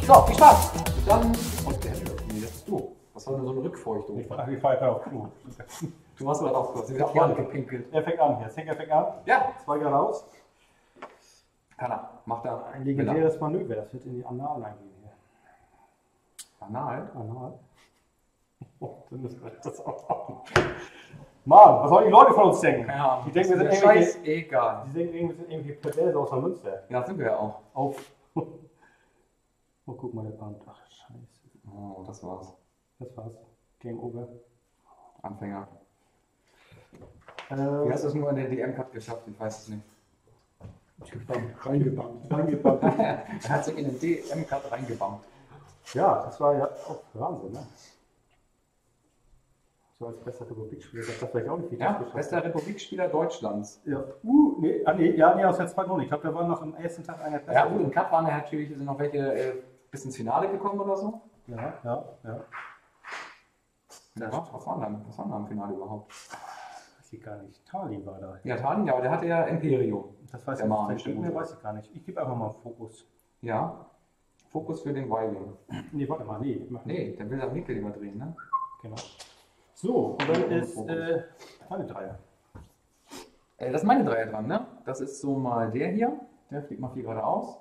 So, viel Spaß. Dann. Und der nee, das bist du. Was war denn so eine Rückfeuchtung? Ich fahre gerade auf Klo. Du hast gerade aufgehört. Sie wieder angepinkelt. Er fängt an. Jetzt fängt an. Ja. 2 geradeaus. Kann er. Macht er. Ein legendäres Manöver. Das wird in die Annalen eingehen hier. Anal? Anal. Oh, dann müssen wir das auch machen. Mann, was sollen die Leute von uns denken? Ja, die denken, wir sind scheißegal. Die denken, wir sind irgendwie Perverse aus der Münster. Ja, sind wir ja auch. Auf. Oh, guck mal, der Band. Ach, scheiße. Oh, das war's. Das war's. Game over. Anfänger. Wie hast du es nur in der DM-Cut geschafft? Ich weiß es nicht. Reingebannt. Er hat sich in den DM-Cut reingebammt. Ja, das war ja auch Wahnsinn, ne? So als bester Republikspieler, das vielleicht auch nicht viel Ja, geschafft. bester Republikspieler Deutschlands. Ja. Nee, nee, aus der zweiten Runde. Ich glaube, da war noch am ersten Tag einer besser. Ja, gut, im Cut waren ja natürlich, sind noch welche bis ins Finale gekommen oder so. Ja. Ja, was war da im Finale überhaupt? Weiß ich gar nicht. Tali war da. Ja, Thalin, ja, aber der hatte ja Imperium. Das weiß Der ich Mann, nicht. der Gute. Weiß ich gar nicht. Ich gebe einfach mal Fokus. Ja, Fokus für den Weiling. Nee, warte mal, nee. Nee, der will seinen Winkel überdrehen, ne? Genau. So, und dann ist meine Dreier. Das ist meine Dreier dran, ne? Das ist so mal der hier. Der fliegt mal 4 geradeaus.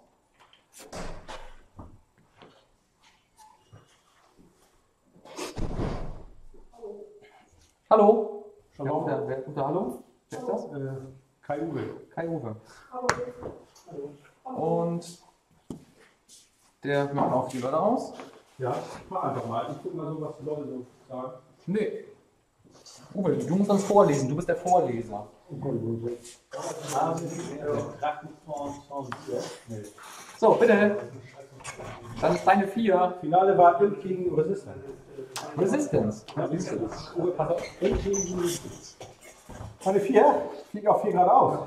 Hallo? Hallo. Wer kommt da? Hallo? Wer ist das? Kai Uwe. Kai Uwe. Und der macht auch 4 geradeaus. Ja, mach einfach mal. Ich guck mal so, was die Leute so sagen. Nee. Uwe, du musst uns vorlesen. Du bist der Vorleser. So, bitte. Das ist deine 4. Finale war Imp gegen Resistance. Resistance. Ja, Uwe, pass auf. Imp gegen Resistance. Meine 4 fliegt auf 4 geradeaus.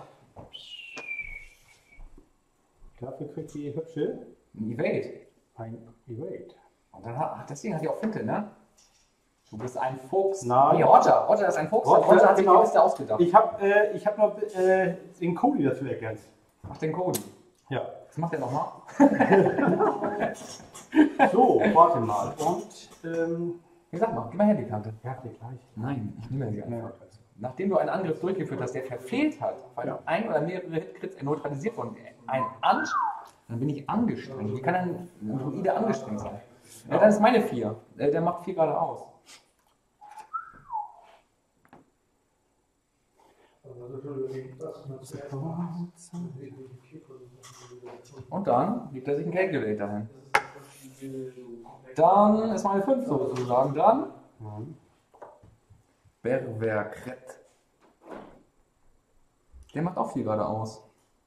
Dafür kriegt die hübsche Ein Evade. ein Evade. Und dann deswegen hat die auch Finte, ne? Du bist ein Fuchs. Nein. Nee, Roger. Roger ist ein Fuchs. Roger hat sich die Liste ausgedacht. Ich hab noch den Cody dazu ergänzt. Mach den Cody. Ja. Was macht der nochmal? So, warte mal. Und, Wie sag mal, gib mal her die Kante. ja, der gleich. Nein, ich nehme sie einfach. Nachdem du einen Angriff durchgeführt hast, der verfehlt hat, weil ein oder mehrere Hitcrits neutralisiert wurden, dann bin ich angestrengt. Wie kann ein Druide angestrengt sein? Ja, dann ist meine 4. Der macht 4 geradeaus. Und dann legt er sich ein Calculate dahin. Dann ist meine 5 sozusagen dran. Berverkret. Der macht auch 4 geradeaus.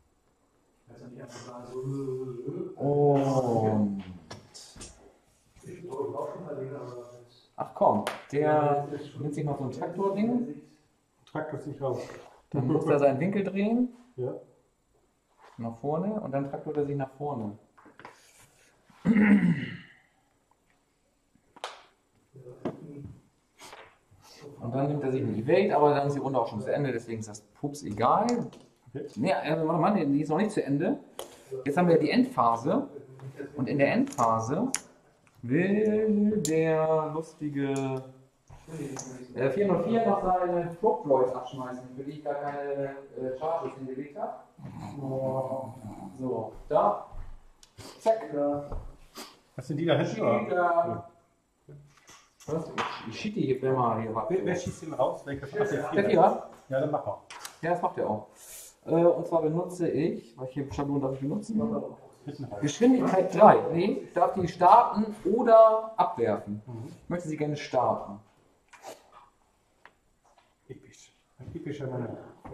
Und. Ach komm, der nimmt sich noch so ein Traktor-Ding. Traktor sich raus. Dann muss er seinen Winkel drehen. Ja. Nach vorne und dann traktort er sich nach vorne. Und dann nimmt er sich ein Evade, aber dann ist die Runde auch schon zu Ende, deswegen ist das Pups egal. Okay. Nee, warte mal, die ist noch nicht zu Ende. Jetzt haben wir die Endphase. Und in der Endphase will der lustige 404 noch seine Fruchtdroids abschmeißen, für die ich gar keine Charges hingelegt habe. So, da. Zack. Was sind die da hinten? Was? Ich schicke die hier mal hier. Wer schießt den raus? Welcher? Der Vierer? Ja, dann mach mal. Ja, das macht er auch. Und zwar benutze ich, welche Schablone darf ich benutzen? Geschwindigkeit 3. Nee, ich darf die starten oder abwerfen. Ich möchte sie gerne starten. Episch. Ein epischer Mann.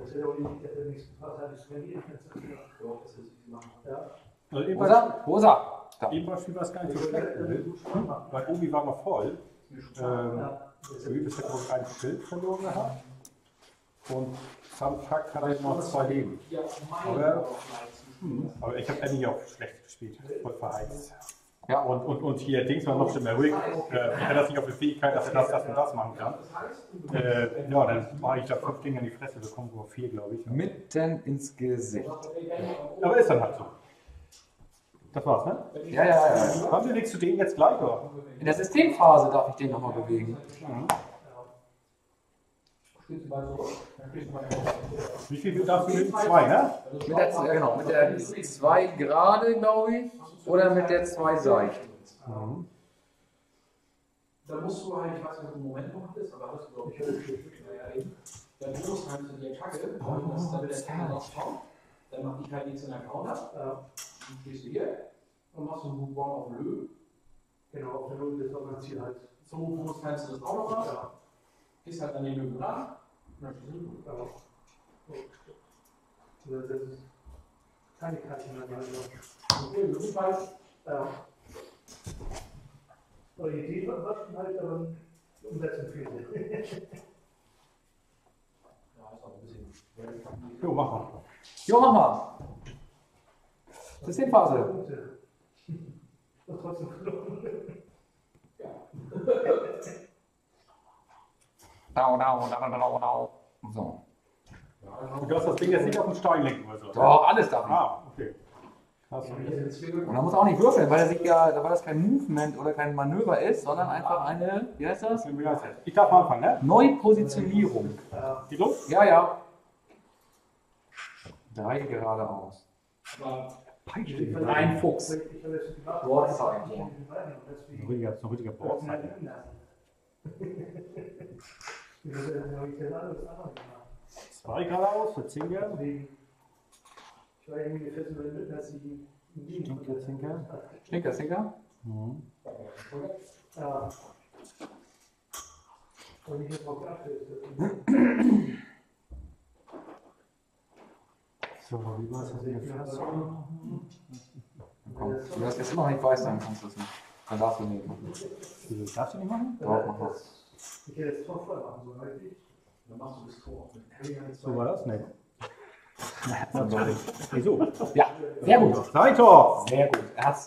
Rosa! Da. Eben war es gar nicht so schlecht, weil Obi war noch voll. Übelst hat wohl ein Schild verloren gehabt. Und Samtag hat er noch 2 Leben. Aber ich habe eigentlich auch schlecht gespielt. Voll verheizt. Ja. Und hier Dings war noch schlimmer. Rick hat das nicht auf die Fähigkeit, dass er das und das machen kann. Ja, dann war ich da 5 Dinge in die Fresse bekommen, nur 4, glaube ich. Mitten ins Gesicht. Aber ist dann halt so. Das war's, ne? Ja. Haben wir nichts zu denen jetzt gleich, oder? In der Systemphase darf ich den nochmal bewegen. Wie viel darfst du nehmen? 2, ne? Mit der 2 gerade, glaube ich. Oder mit der 2 seicht. Da musst du halt, ich weiß nicht, ob du einen Moment noch hattest, aber hattest du, glaube ich, dann musst du halt die Attacke, damit der Tank rauskommt. Dann macht die halt nichts in der Counter. Dann stehst du hier und machst einen Move auf Lö. Genau, auf der Lö ist auch mein Ziel halt. So groß kannst du das auch noch was. Gehst halt an den Löwen ran. Das ist keine Karte mehr. Okay, Löwenfall. Orientierung waschen halt, aber Umsetzung fehlt. Jo, mach mal. Jo, mach mal. Systemphase. Und trotzdem verloren. Dau. So. Du darfst das Ding jetzt nicht auf den Stein lenken oder so. Doch, alles darf ich. Ah, okay. Krass. Und man muss auch nicht würfeln, weil das kein Movement oder kein Manöver ist, sondern einfach eine, wie heißt das? Ich darf anfangen, ne? Neupositionierung. Die Luft? Ja. 3 geradeaus. Ein Fuchs. Broadside. Ein richtiger Bordside. 2 geradeaus, für 10 Gern. Ich war irgendwie fest, dass sie Stinker. Ja. Und ich habe auch geachtet. So, wie war es jetzt in der Fassung? Komm, du hast jetzt immer noch nicht weiß, dann kannst du es nicht. Dann darfst du nicht machen. Darfst du nicht machen? Doch, mach das. Ich hätte jetzt Tor voll machen sollen, richtig? Dann machst du das Tor. So war das? Nee. Natürlich. Wieso? Ja, sehr gut. Sein Tor! Sehr gut. Er hat's.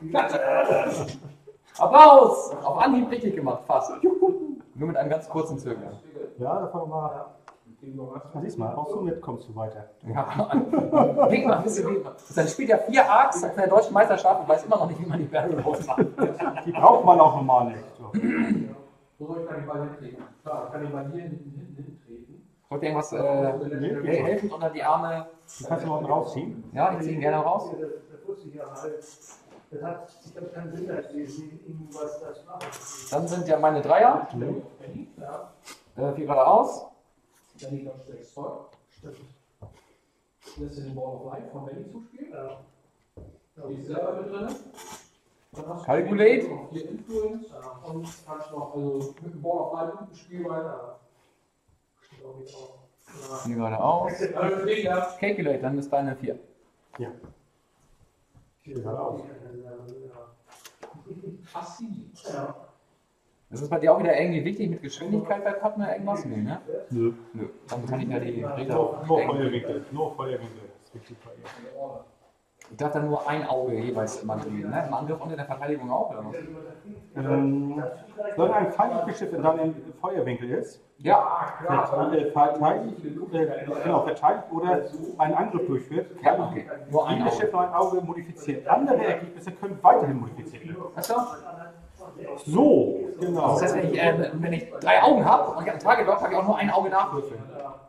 Applaus! Auf Anhieb richtig gemacht, fast. Nur mit einem ganz kurzen Zögern. Ja, da fangen wir mal. Siehst mal, auch so mit kommst du weiter. Ja, denk mal ein bisschen wie. Dann spielt ja 4 Arcs auf der deutschen Meisterschaft und weiß immer noch nicht, wie man die Barrel Rolls macht. Die braucht man auch normal nicht. So. Wo soll ich den Ball hintreten? Klar, ich kann den Ball hier hinten treten. Wollt ihr irgendwas helfen unter die Arme? Du kannst ihn unten rausziehen. Ja, ich ziehe ihn gerne raus. Das wusste ich ja halt. Das hat, ich habe keinen Sinn gewesen, irgendwas das machen. Dann sind ja meine Dreier. Ja. 4 geradeaus. Dann liegt noch 6 voll. Stimmt. Lässt du den Ball of Life von Benny zuspielen? Ja. Die ist selber mit drin. Dann hast du Calculate. noch 4 Influence. Und kannst noch, also mit dem Ball of Life spielen weiter. Steht auch nicht drauf. 4 geradeaus. Ja. Calculate, dann ist deine 4. Ja. Faszinierend. Ja. Ist es bei dir auch wieder irgendwie wichtig mit Geschwindigkeit bei Pappen oder irgendwas? Nee, ne? Nö. Nö. Dann kann ich ja die Räder. Nur Feuerwinkel. Nur Feuerwinkel. Das ist wichtig bei ihr. Ich darf dann nur ein Auge jeweils immer drehen, ne? Im Angriff und in der Verteidigung auch, oder was? Wenn ein feindliches Schiff dann im Feuerwinkel ist, Ja. verteidigt oder einen Angriff durchführt, Ja, kann okay. Nur ein jedes Auge. Schiff nur ein Auge modifizieren. Andere Ergebnisse können weiterhin modifiziert werden. Achso? So, genau. Das heißt, wenn ich 3 Augen habe und ich einen Target habe, kann ich auch nur ein Auge nachwürfeln.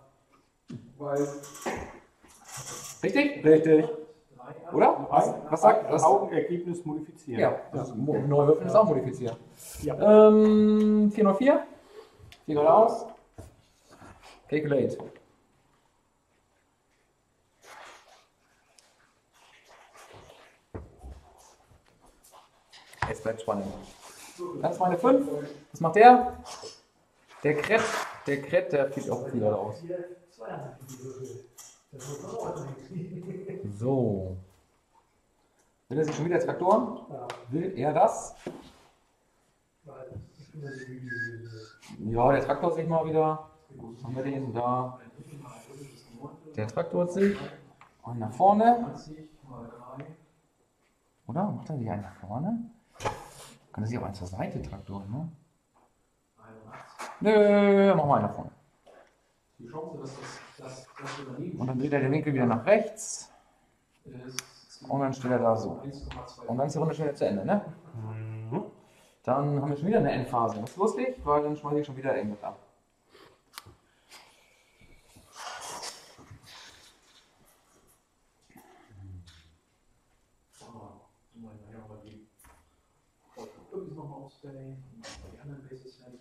Richtig? Richtig. Oder? Was sagt das? Augenergebnis modifizieren. Ja, Neuwürfeln ist auch modifiziert. Ja. 404. 4 geradeaus. Calculate. Jetzt bleibt spannend. Das ist meine 5. Was macht der? Der Kret, der fliegt auch 4 geradeaus. So. Will er sich schon wieder Traktoren? Will er das? Ja, der Traktor sich mal wieder. Haben wir den da? Der Traktor sich. Und nach vorne. Oder? Macht er sich einen nach vorne? Kann er sich auch einen zur Seite Traktoren, ne? Nö, machen wir einen nach vorne. Die Chance, dass das überleben Und dann dreht er den Winkel wieder nach rechts. ist Und dann steht er da so. 1,2. Und dann ist die Runde schon wieder zu Ende, ne? Mhm. Dann haben wir schon wieder eine Endphase. Das ist lustig, weil dann schmeiße ich schon wieder irgendwas ab. Irgendwie nochmal ausstellen. Die anderen Bases halt.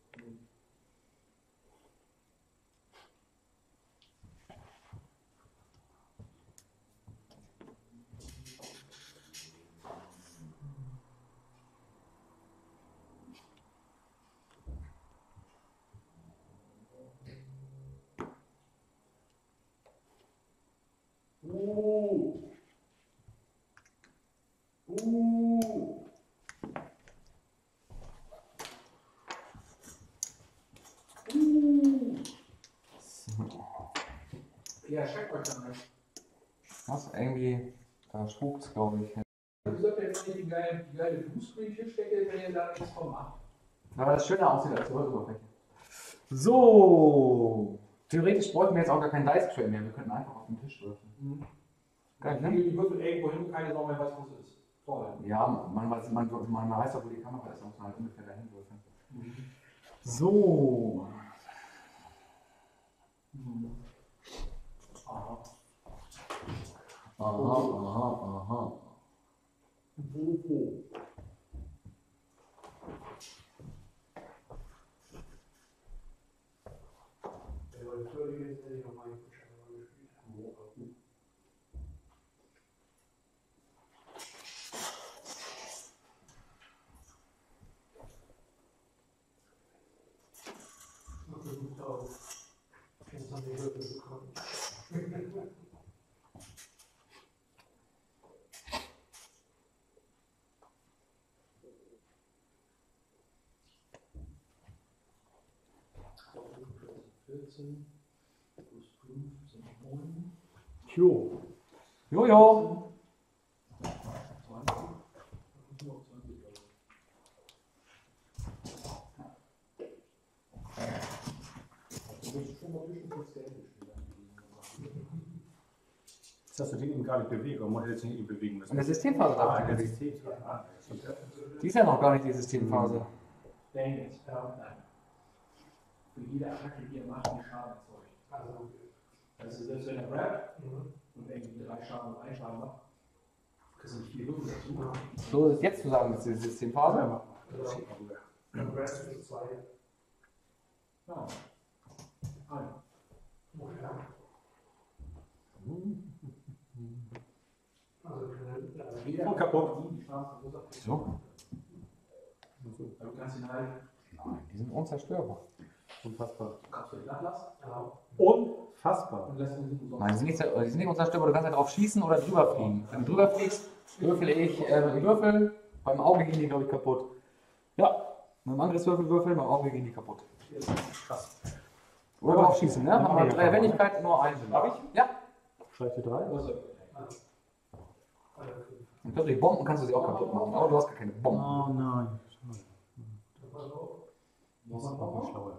Ja, schreibt euch dann nicht. Was? Irgendwie, da spukt's, glaube ich. Ihr sollt jetzt nicht die geile Bluescreen stecke, wenn ihr da nichts vom macht. Aber das schöner aussieht als die Röhroberfläche. So. Theoretisch bräuchten wir jetzt auch gar keinen Dice Tray mehr. Wir könnten einfach auf den Tisch würfeln. Geil, ne? Die Würfel irgendwo hin, keine Sau mehr weiß, wo es ist. Vorhalten. Ja, man weiß doch, wo die Kamera ist, muss man halt ungefähr dahin würfeln. So. Aha. Aha. Wo? Jo. Jojo. Jetzt hast du den eben gar nicht bewegt, aber man hätte jetzt nicht eben bewegen müssen. Und der Systemphase darf ich der bewegen. System. Die ist ja noch gar nicht die Systemphase. Nein. Für jede Attacke, die er macht, einen Schaden erzeugt. Also selbst wenn er grabbt und irgendwie 3 Schaden und 1 Schaden macht, kriegst du nicht viel Würfel dazu. So ist jetzt zu sagen, ist die Systemphase. Ja. Und kaputt. So. Du kannst ihn halt, Nein, die sind unzerstörbar. Unfassbar. kannst du ihn nachlassen Unfassbar. und lässt ihn hinten so. Nein, die sind nicht unzerstörbar. Du kannst halt drauf schießen oder drüber fliegen. Wenn du drüber fliegst, würfel ich die Würfel. Beim Auge gehen die, glaube ich, kaputt. Ja, mit dem Angriffswürfel würfeln, beim Auge gehen die kaputt. Krass. Oder drauf schießen, ne? Haben wir 3 Wendigkeiten, nur einen. Hab ich? Ja. Schreib dir 3. Und die Bomben kannst du sie auch kaputt machen. Aber du hast gar keine Bomben. Oh nein. Das ist aber schlauer.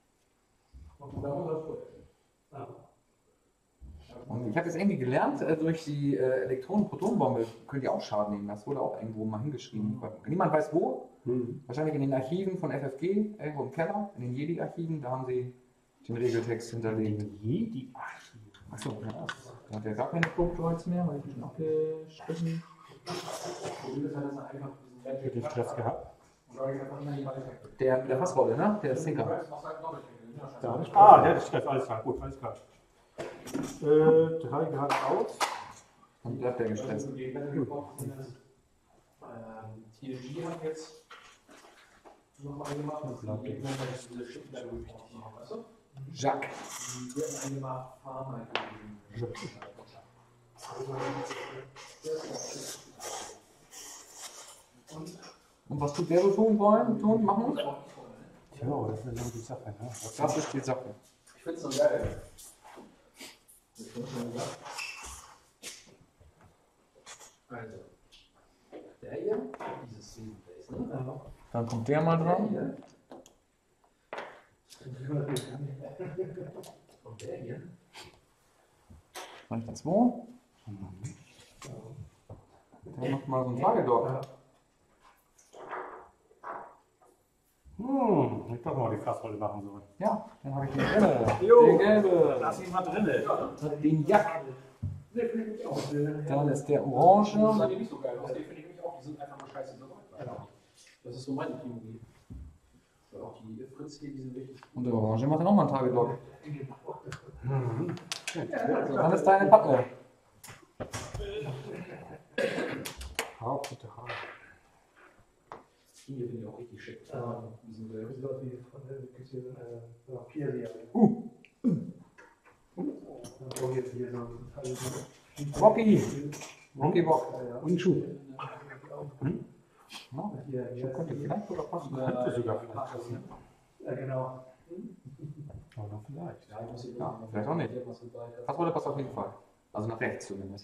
Und ich habe jetzt irgendwie gelernt, durch die Elektronen-Protonenbombe können die auch Schaden nehmen. Das wurde auch irgendwo mal hingeschrieben. Niemand weiß wo. Wahrscheinlich in den Archiven von FFG, irgendwo im Keller, in den Jedi-Archiven. Da haben sie den Regeltext hinterlegt. Jedi-Archiv. Achso, ja. Da hat ja gar keine Code-Droids mehr, weil ich bin abgestrichen. Hätte ich Stress gehabt? Der mit der Fassrolle, ne? Der Sinker. Der hat Stress, alles klar. Gut, alles klar. 3 gerade aus. Dann bleibt der gestresst. TNG hat jetzt nochmal gemacht, Jacques. die haben eingemacht, Pharma. Und was tut der so tun wollen? Machen? Ja, das ist so die Sache. Ne? Das ist die Sache. Ich finde es so geil. Also, der hier, dieses Season Base, ne? Dann kommt der mal dran. Und der hier. Reicht das wo? Dann mach mal so einen Tagedock. Ich doch mal die Fassrolle machen sollen. Ja, dann habe ich den gelbe. Jo. Den gelbe. Lass ihn mal drinne. Den Jack. Ne, finde ich nämlich auch. Dann ist der Die orange. sehen nicht so geil aus, die finde ich nämlich auch, die sind einfach nur scheiße bereit. Das ist so meine Theorie. Ja, auch die Fritz hier, die sind richtig. Und der orange macht dann auch mal einen Tagedock. Ja, Dann ist deine Pappe. Hauptsache Haar. Die hier finde ich auch richtig schick. Die sind Das ist auch die von der Küche Vampir-Serie. Und jetzt hier so Rocky. Rocky Bock. Und Schuh. Ja, hier, könnte vielleicht sogar passen. Könnte sogar vielleicht passen. ja, genau. Aber noch vielleicht. Ja, ich muss hier Ja, vielleicht auch nicht. Fassrolle passt auf jeden Fall. Also nach rechts zumindest.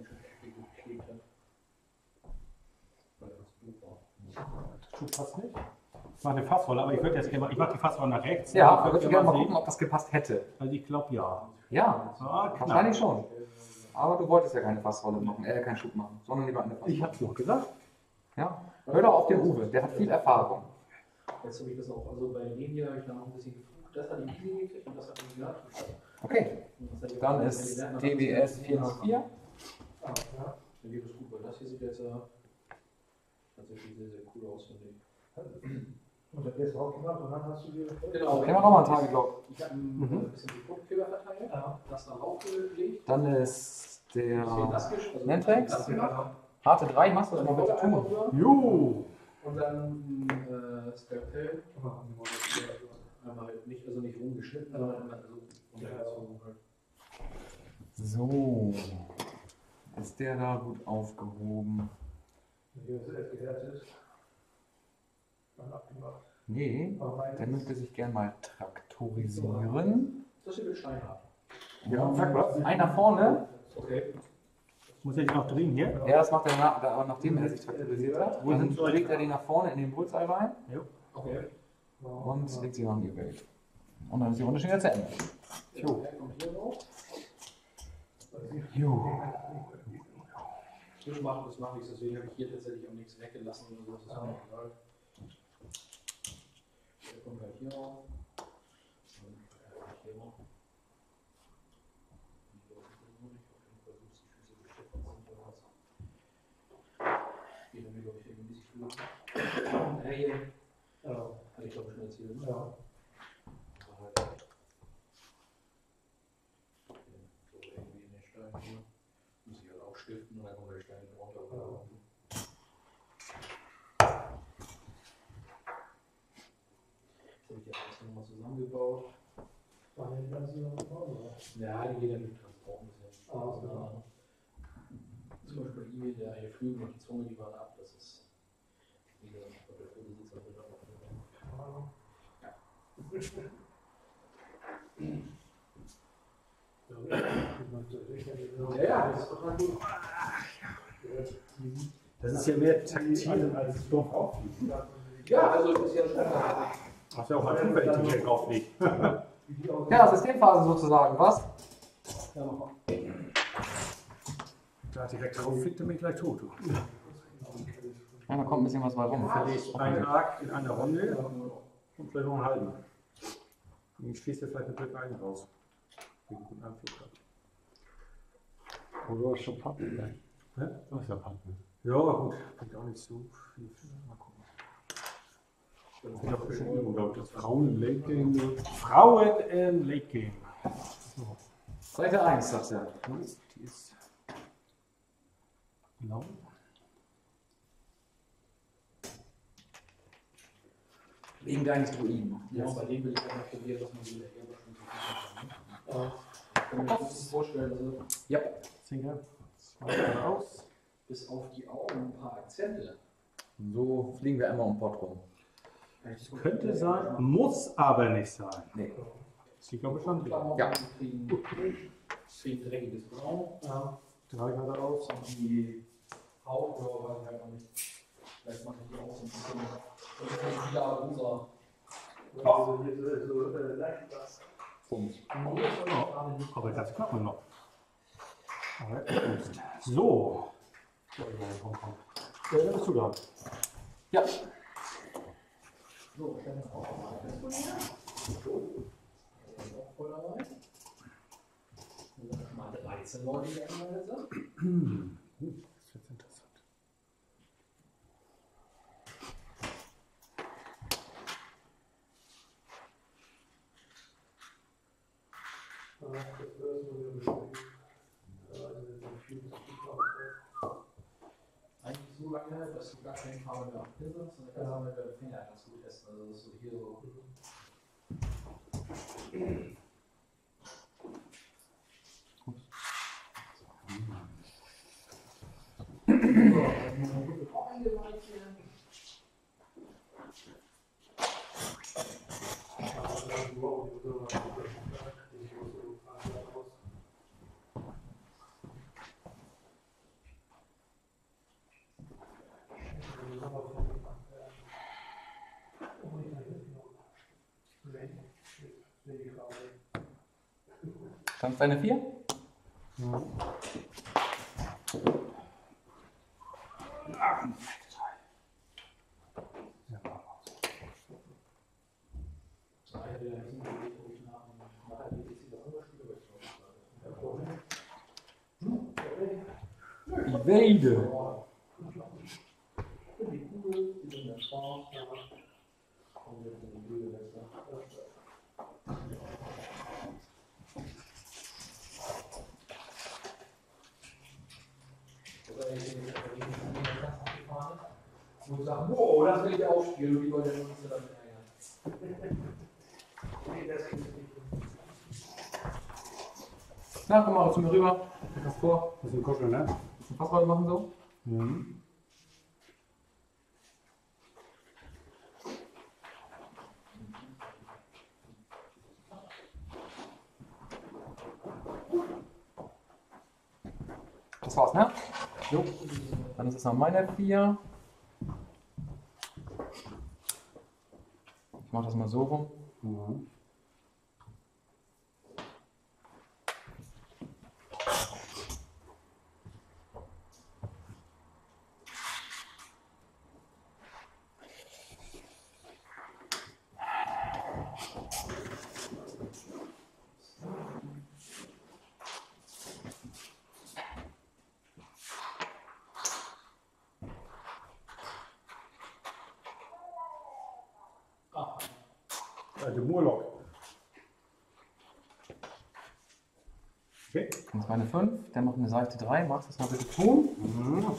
Schuh passt nicht. Ich mache eine Fassrolle, aber ich würde jetzt gerne mal, ich mache die Fassrolle nach rechts. Ja, ich da würde ich gerne gerne mal sehen. gucken, ob das gepasst hätte. Also ich glaube ja. Ja, Knapp. wahrscheinlich schon. Aber du wolltest ja keine Fassrolle machen, keinen Schub machen, sondern lieber eine Fassrolle. Ich hab's noch gesagt. Ja, hör doch auf den Uwe, der hat viel Erfahrung. Jetzt habe ich das auch, also bei dem hier habe ich dann noch ein bisschen geflucht. Das hat die Easy gekriegt und das hat die gehört. Okay, dann ist TBS 404. Dann geht es gut, weil das hier sieht jetzt tatsächlich sehr, sehr cool aus, finde ich. Und dann wirst du auch gemacht und dann hast du dir. Genau. Nehmen wir nochmal einen Tageblock. Ich habe ein bisschen die Fruchtkleber verteilt, das dann aufgelegt. Dann ist der Das Gisch, also Nentex. das gemacht. Harte 3, machst du das mal bitte tun. Jo. Und dann Skalpell. Einmal halt nicht, also nicht rumgeschnitten, sondern einmal so umgezogen halt. So, ist der da gut aufgehoben? Hier ist erst gehärtet. Dann abgemacht. Nee, Aber mein der müsste sich gern mal traktorisieren. Das hier wird steinhart. Ja, sag was. Einer vorne. Okay. Muss ich noch drehen hier? Ja, das macht er nachdem er sich traktorisiert hat. Dann legt er den nach vorne in den Bullseye rein Okay. und legt sie noch in die Welt. Und dann ist die Runde schon wieder zu Ende. Jo. Kommt hier drauf. Jo. Zwischenmachen, das mache ich, deswegen habe ich hier tatsächlich auch nichts weggelassen oder so. Das ist mir egal. Der kommt halt hier rauf. Und hier rauf. Hier haben wir, glaube ich, irgendwie sich viel machen. Ja, hier. Hatte ich, glaube ich, schon erzählt. Ne? Ja. So irgendwie in den Stein hier. Muss ich halt auch stiften und dann kommt der Stein runter. Das habe ich jetzt erst nochmal zusammengebaut. War nicht ganz so oder? Ja, die geht ja mit Transport ein bisschen. Genau. Zum Beispiel E-Mail, der eine Flügel und die Zunge, die waren ab. Das ist, wie gesagt, der Vorbesitzer wird auch ja, das ist total gut. Das ist ja mehr taktil als Stoff aufliegen. Ja, also das ist ja schon. Hast du ja auch mal Zufällig auflegt. Ja, Systemphase sozusagen, was? Da direkt drauf fliegt er mich gleich tot. Ja, da kommt ein bisschen was bei rum. Ein Arc in einer Runde und vielleicht noch einen halben. Und schließt dir vielleicht eine dritte einen raus. Wegen guten Anflug hat. Oder du hast schon Pappen, ne? Ja? Du hast ja Pappen. Ja, gut. Bringt auch nicht so viel. Mal gucken. Das ist doch ein bisschen Übung, glaube ich. Das Frauen im Late Game. Ne? Frauen im Late Game. Seite 1, sagt er. Die ist blau. Wegen deines Druiden. Ja, bei dem will ich auch mal probieren, dass man die Erbe schon so viel kann. Ich kann mir das vorstellen, also Ja. Zinker. Zwei geradeaus. bis auf die Augen ein paar Akzente. So fliegen wir einmal um Pott rum. Könnte sein, muss aber nicht sein. Nee. Ist die glaube ich schon klar. Ja. Kriegen dreckiges Braun. Drei geradeaus. Und die Haut, oder weiß ich halt noch nicht. Vielleicht mache ich die auch so ein bisschen. Ja, rosa. Also hier so Leichtglas. Aber das klappt man noch. So. Ja, da bist du dran. Ja. So, Stefan ist auch dabei. So. Er ist auch voll dabei. Dann sind mal 13 Leute, die angemeldet sind. Das ist jetzt interessant. Eigentlich so lange, dass du gar keine Farbe mehr auf Pinsel hast, sondern kannst auch mit deinem Finger ganz gut testen. Also das ist so hier so. Kannst deine 4? Ja. Die Weide. Und sagen, wow, das will ich auch spielen, und die Leute uns damit ärgern. Na, komm mal zu mir rüber. Was vor? Das ist ein Kuschel, ne? Willst du Passwort machen so? Mhm. Das war's, ne? Jo. Dann ist es noch meine 4. Ich mach das mal so rum. Mhm. Also Murloc. Okay. Das ist meine 5. Der macht eine Seite 3. Magst du das mal bitte tun? Mhm.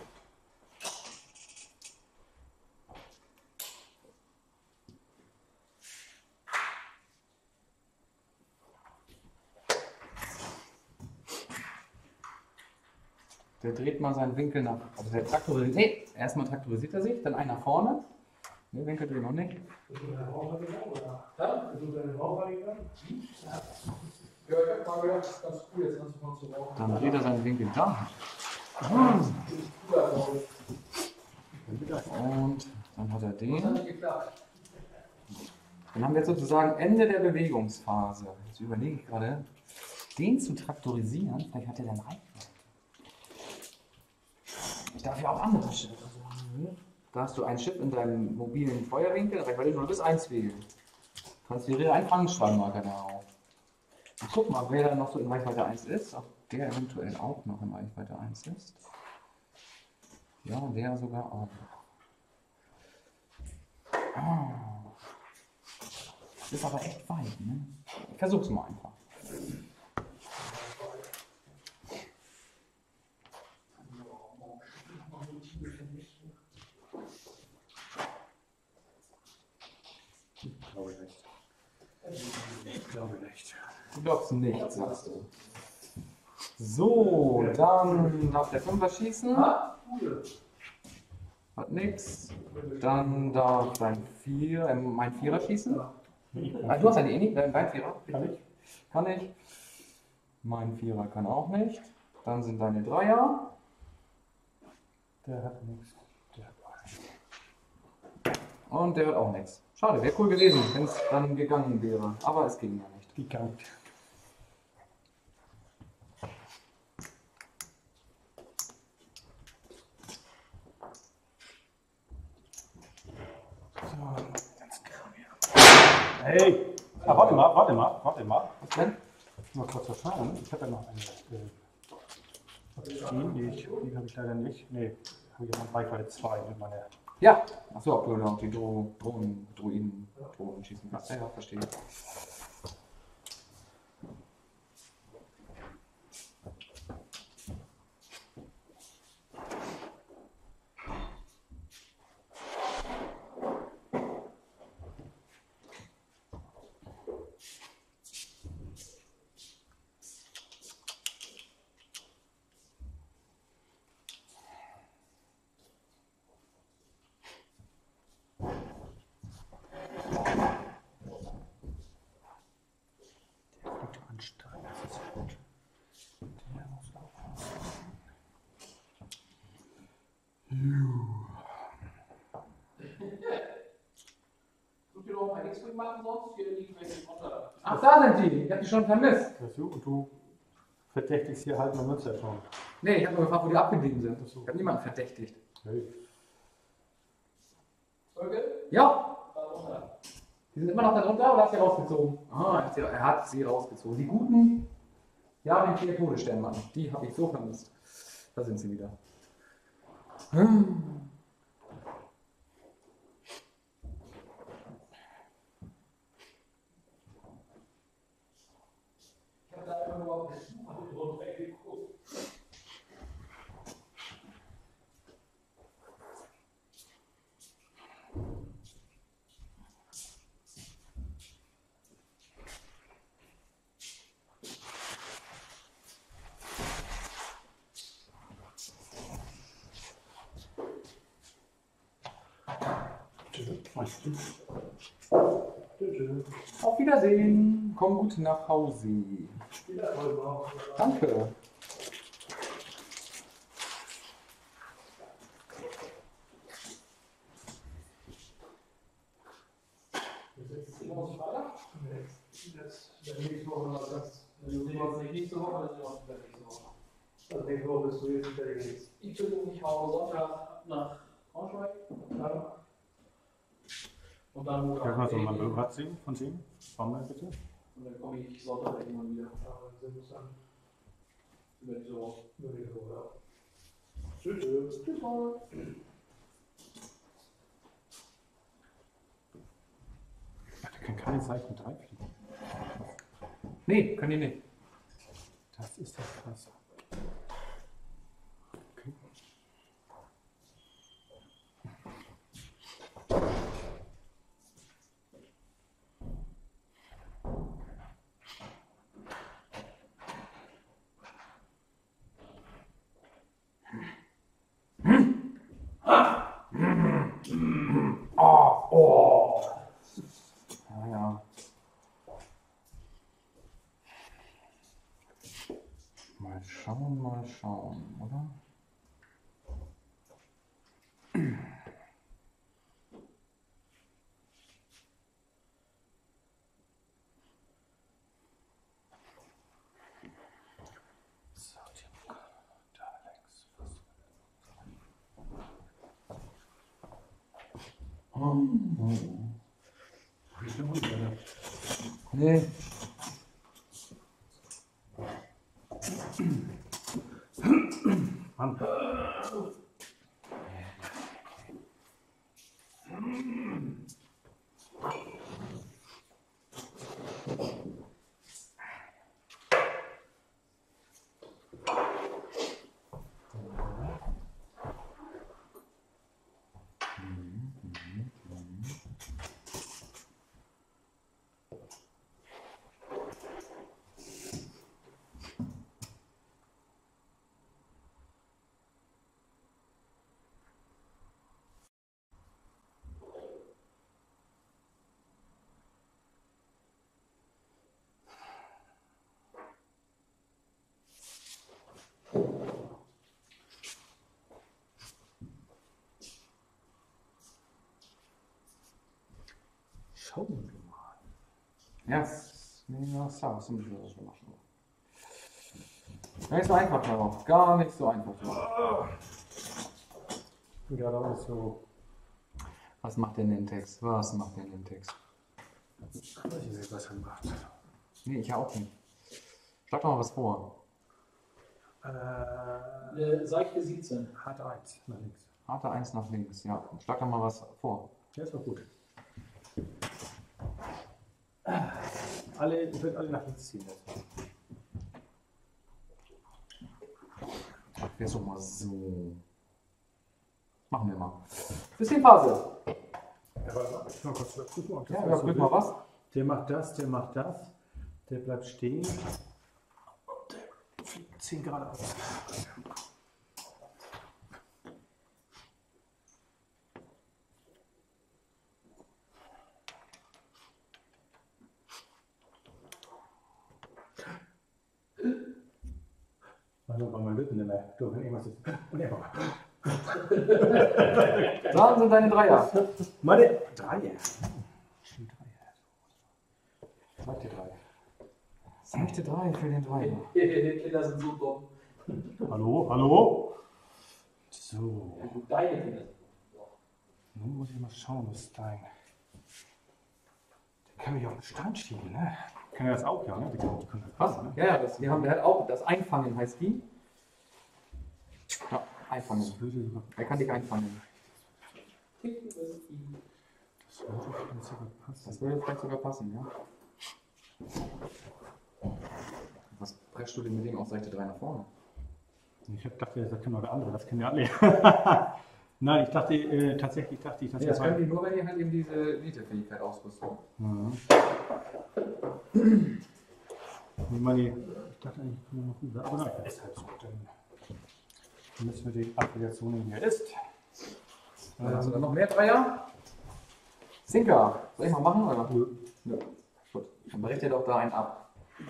Der dreht mal seinen Winkel nach. Also der traktorisiert. Nee, erstmal traktorisiert er sich, dann einen nach vorne. Ne, Winkel drehen noch nicht. Bist du deine Frau gegangen, oder? Ja? Bist du deine Frau gegangen? Ja, ich hab mal gedacht, das ist ganz cool, jetzt kannst du von zu rauchen. Dann dreht er seinen Winkel da. Und dann hat er Das hat den. nicht geklappt. Dann haben wir jetzt sozusagen Ende der Bewegungsphase. Jetzt überlege ich gerade, den zu traktorisieren. Vielleicht hat er dann Reichweite. Ich darf ja auch andere Schiffe sagen. Da hast du ein Schiff in deinem mobilen Feuerwinkel, Reichweite 0 bis 1 wählen. Transferiere einen Fangstrahlmarker darauf. Und guck mal, wer da noch so in Reichweite 1 ist. Ob der eventuell auch noch in Reichweite 1 ist. Ja, der sogar auch. Ah. Das ist aber echt weit, ne? Ich versuch's mal einfach. Ich glaube nicht. Ich glaube nicht. Du glaubst nicht, sagst du. So, dann darf der Fünfer schießen. Hat nix. Dann darf mein Vierer schießen. Ah, du hast ja die nicht, dein Vierer. Kann ich? Kann ich. Mein Vierer kann auch nicht. Dann sind deine Dreier. Der hat nichts. Der hat Und der hat auch nichts. Schade, wäre cool gewesen, wenn es dann gegangen wäre. Aber es ging ja nicht. gegangen. Hey! Ah, warte mal. Was denn? Mal kurz was schauen. Ich habe ja noch eine. Die habe ich leider nicht. Nee, habe ich noch Reichweite 2 mit meiner. Ja. Achso, ob du noch die Drohnen schießen kannst. Ja, verstehe. Ansteigen, das ist gut. Der muss Sucht ihr noch ein X-Wing machen sonst? Hier liegen welche runter. Ach, da sind die. Ich hab die schon vermisst. Und du verdächtigst hier halt eine Münze schon. Nee, ich habe nur gefragt, wo die abgeblieben sind. Ich habe niemanden verdächtigt. Hey. Folge? Ja. Da runter. Die sind immer noch da drunter oder hast du sie rausgezogen? Ah, er hat sie rausgezogen. Die guten, ja, den 4 Todessternmann. Die habe ich so vermisst. Da sind sie wieder. Ich habe da irgendwo auf der Suche drunter geguckt. Auf Wiedersehen. Komm gut nach Hause. Danke. Nächste Woche, das ist nächste Woche. Also nächste Woche bist du jetzt fertig. Ich fahre Sonntag nach Braunschweig. Und dann Montag. Kannst du mal ein Blatt sehen von sehen? Wann mal bitte? Und dann komme ich Sonntag irgendwann wieder. Sind es dann Über diese Woche. nur die Woche, ja. Tschüss. Tschüss, mal. Der kann keine Zeichen 3 fliegen. Nee, können die nicht. Das ist ja krass. Okay. Ja, ja. Mal schauen, oder? So, da links. Ist der Hund, oder? Nee. Mann. Schauen wir mal. Ja, nee, was sagst du? Gar nicht so einfach darauf. Gar nicht so einfach darauf. Ja, da ist so. Was macht denn Nintex? Was macht denn Nintex? Ich weiß nicht, was er macht. Nee, ich ja auch nicht. Schlag doch mal was vor. Seichte 17. Harte 1 nach links. Harte 1 nach links, ja. Schlag doch mal was vor. Ja, ist doch gut. Ich würde alle nach links ziehen jetzt. Wäre so mal so. Machen wir mal. Systemphase. Ja, warte mal, ich mal kurz überprüfen, ob das Ja, alles überprüf so mal will. was. Der macht das, der macht das. Der bleibt stehen. Und der fliegt 10 Grad aus. Also war mein Lippen in der Dürfen irgendwas ist. Und er war. Sagen sind deine Dreier. Meine Dreier. Sag dir 3. Sag dir 3 für den Dreier. Kinder sind so dumm. Hallo, hallo? So. Deine Kinder sind dumm. Nun muss ich mal schauen, was ist dein. Der kann mich auf den Stein schieben, ne? Kann er das auch, ja, ne? Die können das Was? ne? Ja, ja, der hat auch das Einfangen heißt die. Ja, einfangen. Das würde sogar, Er kann dich einfangen. Ticken ist die. das würde vielleicht sogar passen. Das würde vielleicht sogar passen, ja. Was presst du denn mit dem auf Seite 3 nach vorne? Ich dachte, das können wir andere, das kennen wir alle. Nein, ich dachte, tatsächlich dachte ich, dass Nee, das können die nur, wenn ihr halt eben diese Elite-Fähigkeit ausrüstet. Mhm. Ich meine, ich dachte eigentlich, können wir noch rüber, aber nein, das ist halt so. Dann müssen wir die Applikation nehmen, wie er ist. Hast du dann noch mehr Dreier? Sinker. Soll ich mal machen? Oder? Nö. Gut. Dann bricht ihr doch da einen ab.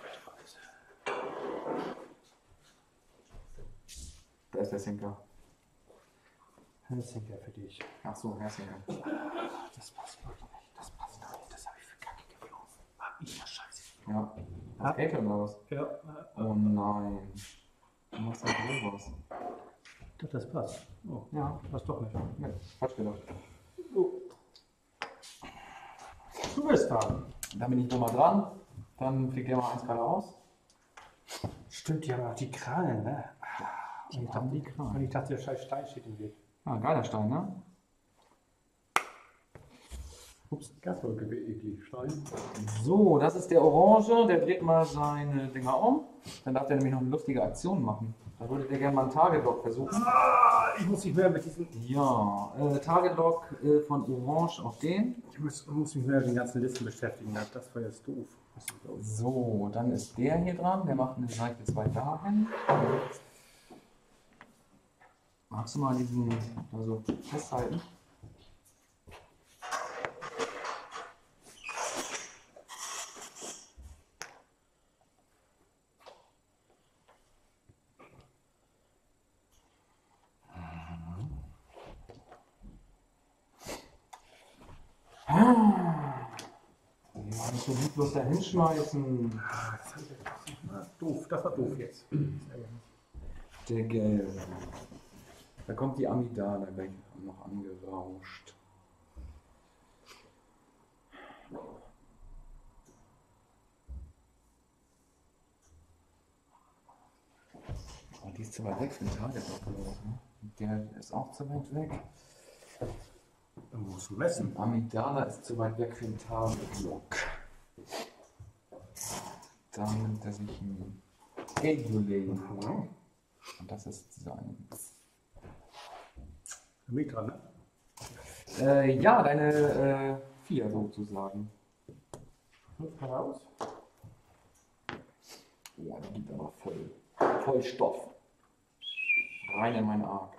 Da ist der Sinker. Das ist ja für dich. Ach so, Herr Sinker. Das passt wirklich nicht. Das passt doch nicht. Das habe ich für Kacke geworfen. Ach, ich ja scheiße. Ja. Was geht denn da was? Ja, Oh nein. Du machst halt sowas. doch, das passt. Oh, Ja. passt doch nicht. Nee, Quatsch gedacht. Du bist da. Dann bin ich wohl mal dran. Dann fliegt der mal 1 geradeaus. Stimmt, ja, aber die Krallen, ne? Die haben die Krallen. Und ich dachte, der scheiß Stein steht im Weg. Ah, geiler Stein, ne? Ups, Gaswolke wie eklig. Stein. So, das ist der Orange. Der dreht mal seine Dinger um. Dann darf der nämlich noch eine lustige Aktion machen. Da würde der gerne mal einen Target-Lock versuchen. Ah, ich muss nicht mehr mit diesen. Ja, Target-Lock von Orange auf den. Ich muss mich mehr mit den ganzen Listen beschäftigen. Das war jetzt doof. So, dann ist der hier dran. Der macht eine Seite 2 dahin. Magst du mal diesen also festhalten? Ja, nicht so gut bloß da hinschmeißen. Doof, das war doof jetzt. Der Gelbe. Da kommt die Amygdala gleich noch angerauscht. Oh, die ist zu weit weg für den Target-Lock. Ne? Der ist auch zu weit weg. Dann musst du messen. Amygdala ist zu weit weg für den Target-Lock. Dann nimmt er sich ein Egulate. Und das ist sein. Mit dran, ne? Ja, deine 4 sozusagen. 5 raus. Ja, die gibt aber voll Stoff. Rein in meine Arc.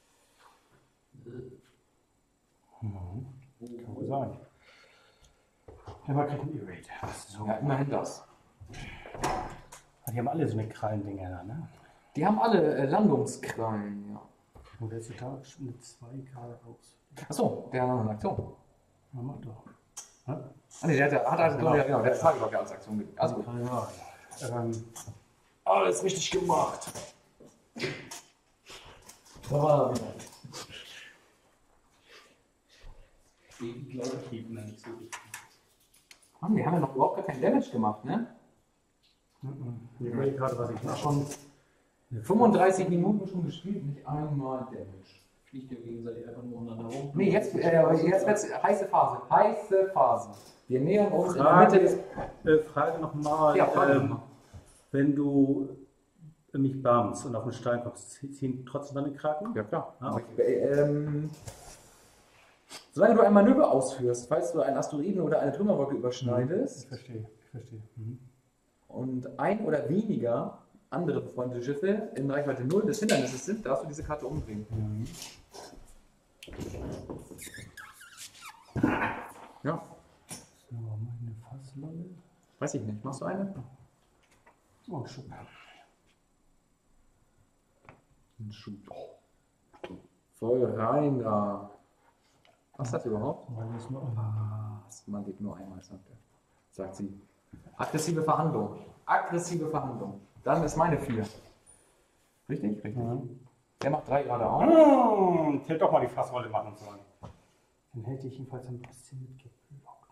Kann wohl sein. Der war kein E-Rate. So. Ja, immerhin das. Die haben alle so eine Krallendinger da, ne? Die haben alle Landungskrallen, ja. Und der ist total mit 2 gerade raus. Achso, der hat noch eine Aktion. Na, mach doch. Ja? Ah, nee, der hat also, ja, genau, der hat Target als Aktion gegeben. Also gut. Ja. Alles richtig gemacht. Da war er wieder. Die glaube ich geben da nicht so richtig. Mann, wir haben ja noch überhaupt gar keinen Damage gemacht, ne? Ich überlege gerade, was ich Ja, mache. schon 35 Minuten schon gespielt, nicht einmal Damage. Fliegt ihr gegenseitig einfach nur umeinander rum. Nee, jetzt wird's heiße Phase. Heiße Phase. Wir nähern uns in der Frage, Mitte des. Frage nochmal, Ja, Frage noch mal. wenn du mich bamst und auf den Stein kommst, ziehen trotzdem deine Kraken? Ja, klar. Ah, Solange du ein Manöver ausführst, falls du einen Asteroiden oder eine Trümmerwolke Ich überschneidest verstehe. und ein oder weniger andere befreundete Schiffe in Reichweite 0 des Hindernisses sind, darfst du diese Karte umdrehen. Ja, So, meine Fasslolle. weiß ich nicht. Machst du eine? Oh, schon. Ein Schub. Voll rein da. Was ist das überhaupt? Was? Man lebt nur einmal, sagt sie. Aggressive Verhandlung. Aggressive Verhandlung. Dann ist meine 4. Richtig? Richtig. Der macht 3 geradeaus. Ich hätte doch mal die Fassrolle machen sollen. Dann hätte ich jedenfalls ein bisschen mitgeblockt.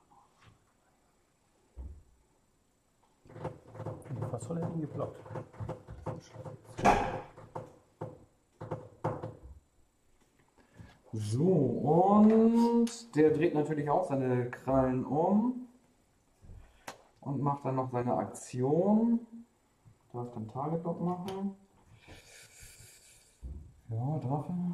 Die Fassrolle hätte ihn geblockt. So, und der dreht natürlich auch seine Krallen um und macht dann noch seine Aktion. Darf dann Target Lock machen. Ja, darf er.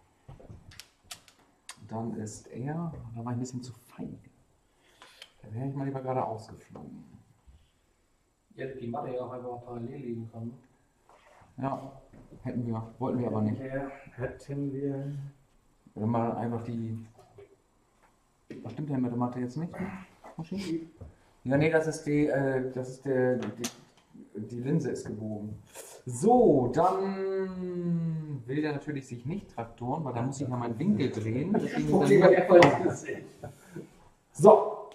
Dann ist er, da war ich ein bisschen zu fein. Da wäre ich mal lieber gerade ausgeflogen. Ihr hättet die Matte ja auch einfach parallel legen können. Ja, hätten wir, wollten wir aber nicht. Hätten wir. Wenn man einfach die. Was stimmt denn mit der Matte jetzt nicht? Maschine? Ja, nee, das ist die Linse ist gebogen. So, dann will der natürlich sich nicht traktoren, weil da muss ich ja meinen Winkel drehen. So.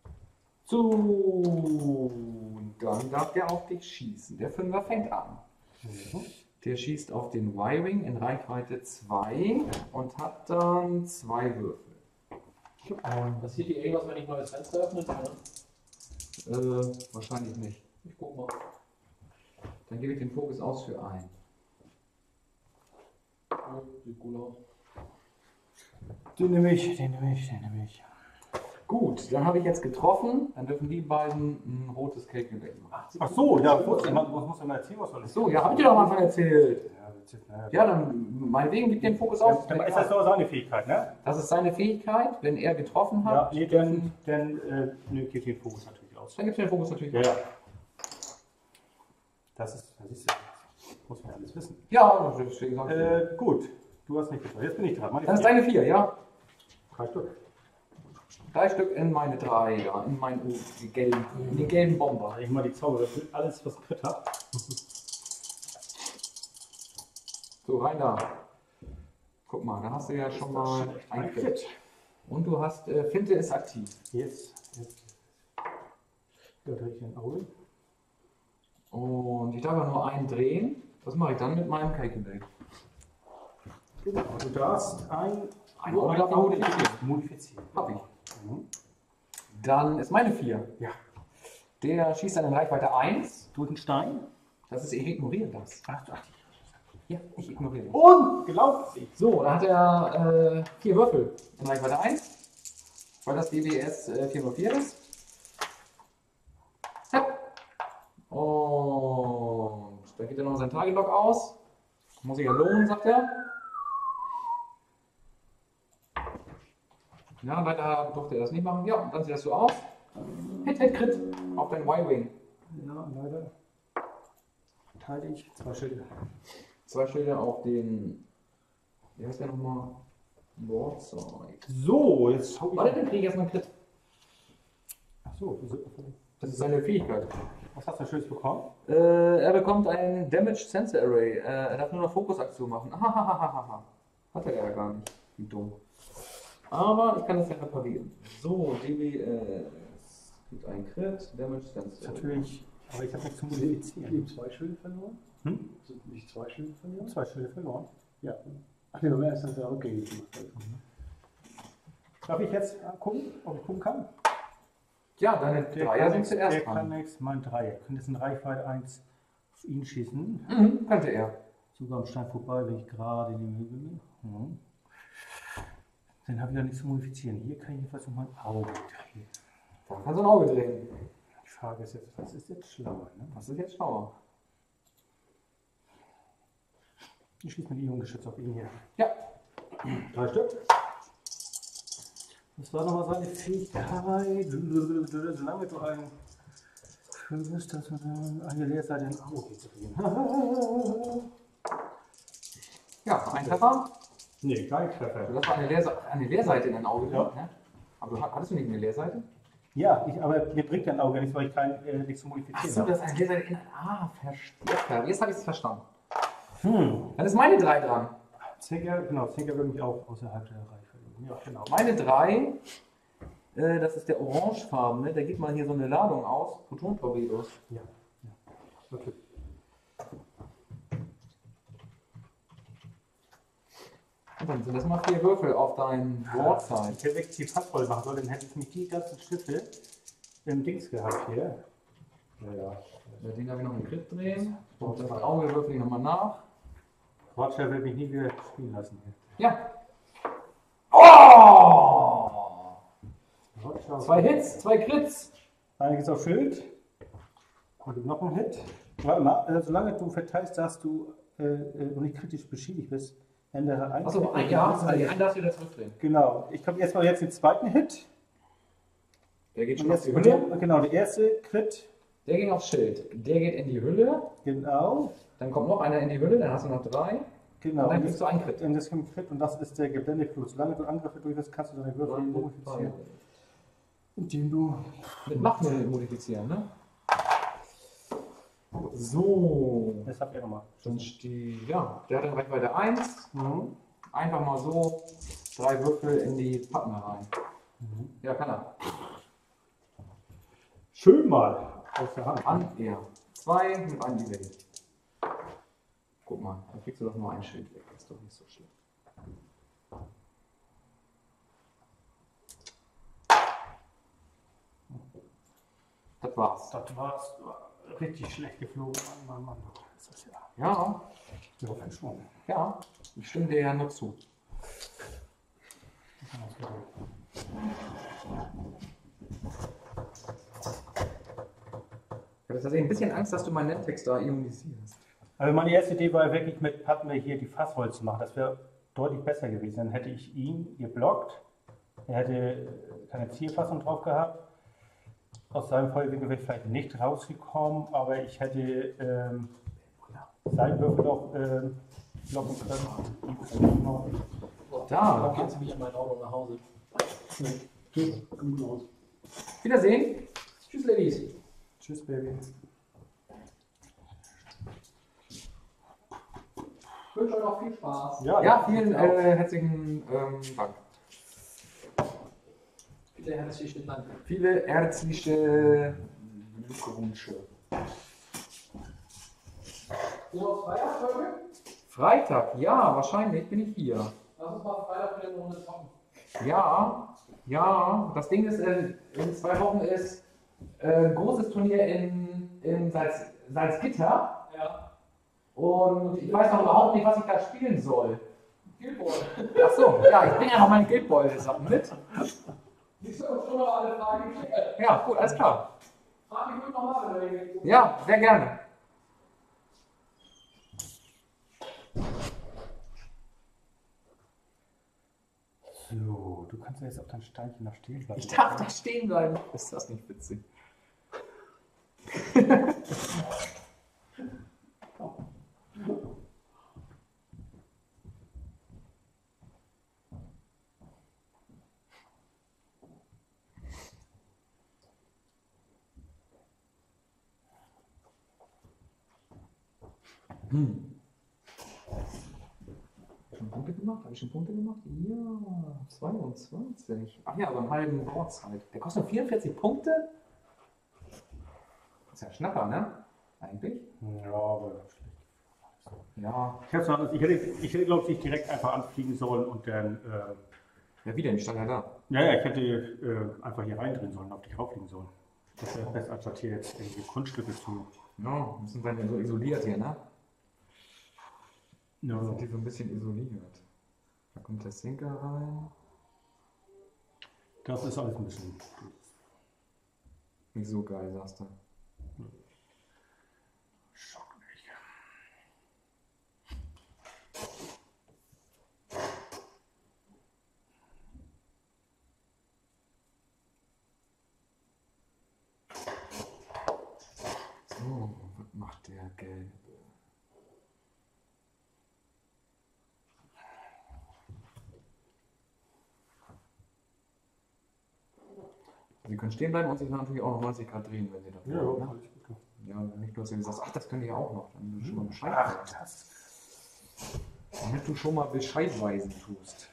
Und dann darf der auf dich schießen. Der Fünfer fängt an. Der schießt auf den Y-Wing in Reichweite 2 und hat dann 2 Würfel. Passiert hier irgendwas, wenn ich mal das Fenster öffne? Wahrscheinlich nicht. Ich guck mal. Dann gebe ich den Fokus aus für 1. Ja, sieht gut aus. Den nehme ich. Gut, dann habe ich jetzt getroffen. Dann dürfen die beiden ein rotes Calculate machen. Ach so, ja, muss man mal erzählen, was soll das? So, ja, habe ich dir doch am Anfang erzählt. Ja, Ja, dann meinetwegen gibt den Fokus aus. dann ist das doch seine Fähigkeit, ne? Das ist seine Fähigkeit, wenn er getroffen Ja, hat. nee, dann geht den Fokus natürlich aus. Dann gibt es den Fokus natürlich. Ja, ja. Das ist du, muss man alles wissen. Ja, deswegen sag ich. Gut, du hast nicht getroffen. Jetzt bin ich dran. Das ist deine 4, ja? 3 Stück. 3 Stück in meine 3, ja, in den gelben Bomber. Ich mal die Zauberwürfel, alles was Crit hat. So, rein da. Guck mal, da hast du ja schon mal ein Crit. Und du hast, Finte ist aktiv. Jetzt. Da drehe ich den Auge. Und ich darf ja nur einen drehen. Was mache ich dann mit meinem Calculate? Genau, du darfst ein Auge darf man modifizieren. Hab ich. Dann ist meine 4. Ja. Der schießt dann in Reichweite 1. Du einen Stein? Das ist, ich ignoriere das. Ach, Ja, ich ignoriere das. unglaublich! So, da hat er 4 Würfel in Reichweite 1, weil das DBS 404 ist. Zack. Und da geht er noch sein Target Lock aus. Muss ich ja lohnen, sagt er. Ja, leider durfte er das nicht machen. Ja, dann sieht das so aus. Hit, Hit, Crit auf dein Y-Wing. Ja, leider. Teile ich 2 Schilde. 2 Schilder auf den. Wie heißt der nochmal? Broadside. So, jetzt schau ich. Warte, dann kriege ich erstmal einen Crit. Ach so, Das ist seine Fähigkeit. was hast du Schönes bekommen? Er bekommt ein Damage Sensor Array. Er darf nur eine Fokusaktion machen. Ahahaha. Hat er ja gar nicht. Wie dumm. Aber ich kann das ja reparieren. So, DBS gibt ein Crit. Damage Das Sensor ist Array. natürlich. Aber ich habe nichts zu Die modifizieren. 2 Schilde verloren? Hm? Sind nicht 2 Schilde verloren? 2 Schilde verloren. Ja. Ach nee, beim ersten hat er rückgängig gemacht. Darf ich jetzt gucken, ob ich gucken kann? Ja, deine Dreier sind zuerst der kann dran. nichts, mein Dreier. Könnte jetzt in Reichweite 1 auf ihn schießen. Mhm, könnte er. Sogar am Stein vorbei, wenn ich gerade in die Höhe bin. Mhm. Dann habe ich ja nichts zu modifizieren. Hier kann ich jedenfalls noch mein Auge drehen. Dann kannst du ein Auge drehen. Die Frage ist jetzt, was ist jetzt schlauer? Ne? Das ist jetzt schlauer. Ich schieße mit Ionengeschütz auf ihn hier. Ja. 3 Stück. Das war nochmal seine Fähigkeit. Solange du ein bist, dass man eine Leerseite in Auge drehen. Ja, ein Treffer. Nee, kein Treffer. Du hast eine Leerseite in dein Auge Ja. drin, ne? Aber hattest du nicht eine Leerseite? Ja, aber mir bringt dein Auge nichts, weil ich nichts zu Ach modifizieren so, habe. das ist eine Leerseite in. Ah, verstehe. Jetzt habe ich es verstanden. Hm. Dann ist meine 3 dran. Zinker, genau, Zinker würde mich auch außerhalb der Reichweite. Ja, genau. Meine 3, das ist der orangefarbene, der gibt mal hier so eine Ladung aus. Proton-Torpedos. Ja. Okay. Und dann sind das mal 4 Würfel auf dein Broadside. Ich hätte wirklich die fast voll machen sollen, dann hätte ich nämlich die ganzen Schiffe im Dings gehabt hier. Ja. Den habe ich noch einen Crit drehen. Und das Auge würfel ich nochmal nach. Roger will mich nie wieder spielen lassen. Ja. Oh! Roger. 2 Hits, 2 Crits. Einiges auf Schild. Und noch ein Hit. Warte mal, solange du verteilst, dass du und nicht kritisch beschädigt bist, ändere ein. Achso, einen darfst du wieder zurückdrehen. Genau. Ich komme erstmal jetzt den zweiten Hit. Der geht Und schon auf jetzt, die Hülle. genau, der erste Crit. Der ging aufs Schild. Der geht in die Hülle. Genau. Dann kommt noch einer in die Hülle, dann hast du noch 3. Genau. Und dann kriegst du einen Crit. Und das kommt Crit und das ist der geblendete Fluss. Solange du Angriffe durchführst, kannst du deine Würfel modifizieren. Indem du. Mit Macht modifizieren, ne? So. Das habt ihr nochmal. Dann steht, ja, der hat dann Reichweite 1. Mhm. Einfach mal so 3 Würfel in die Pappen rein. Mhm. Ja, kann er. Schön mal. Aus der Hand. An er. 2 mit einem Überhit. Guck mal, dann kriegst du doch nur ein Schild weg. Das ist doch nicht so schlimm. Das war's. Das war's. Richtig schlecht geflogen. Mann. Das ist ja. Ja, Ich hoffe schon. ja. Ich stimme dir ja nur zu. Ich habe tatsächlich ein bisschen Angst, dass du meinen Nettext da ionisierst. Also meine erste Idee war wirklich mit Padme hier die Fassholz zu machen. Das wäre deutlich besser gewesen. Dann hätte ich ihn geblockt. Er hätte keine Zielfassung drauf gehabt. Aus seinem Feuerwinkel wäre ich vielleicht nicht rausgekommen, aber ich hätte seinen Würfel noch blocken können. Da. Gehen Sie mich in mein Auto nach Hause. Tschüss, komm gut aus. Wiedersehen. Tschüss, Ladies. Tschüss, Baby. Ich wünsche euch noch viel Spaß. Ja, vielen herzlichen Dank. Viele herzliche Dank. Viele herzliche Glückwünsche. Du noch Freitag heute? Freitag, ja, wahrscheinlich bin ich hier. Lass uns mal Freitag wieder eine Runde zocken. Ja, das Ding ist, in 2 Wochen ist ein großes Turnier in Salzgitter. Ja. Und ich weiß noch überhaupt nicht, was ich da spielen soll. Guild Ball. Achso, ja, ich bringe einfach meine Guild Ball Sachen mit. Ich soll schon noch alle Fragen geklärt. Ja, gut, alles klar. Frag mich nochmal, wenn du irgendwo. Ja, sehr gerne. So, du kannst ja jetzt auf dein Steinchen noch stehen bleiben. Ich darf da stehen bleiben. Ist das nicht witzig? Schon Punkte gemacht? Habe ich schon Punkte gemacht? Ja, 22. Ach ja, beim halben Broadside. Der kostet nur 44 Punkte? Das ist ja ein Schnacker, ne? Eigentlich. Ja, aber Ja. ich hätte, glaube ich, nicht direkt einfach anfliegen sollen und dann Ja, wie denn? Die stand ja da. Ja, ich hätte einfach hier reindrehen sollen, auf dich rauflegen sollen. Das wäre besser, als das hier jetzt irgendwie Grundstücke zu. Ja, müssen wir ja so isoliert hier, ne? Ja, Sind die so ein bisschen isoliert. Da kommt der Sinker rein. das ist alles ein bisschen. Nicht so geil, sagst du. Schocklich. So, was macht der Gelbe? Sie können stehen bleiben und sich natürlich auch noch 90 Grad drehen, wenn Sie das Ja, wollen. Ne? alles gut. Ja, nicht bloß, wenn du sagst, ach, das können die ja auch noch, damit du schon mal Bescheid Ach, weißt. das. Damit du schon mal Bescheid weisen tust.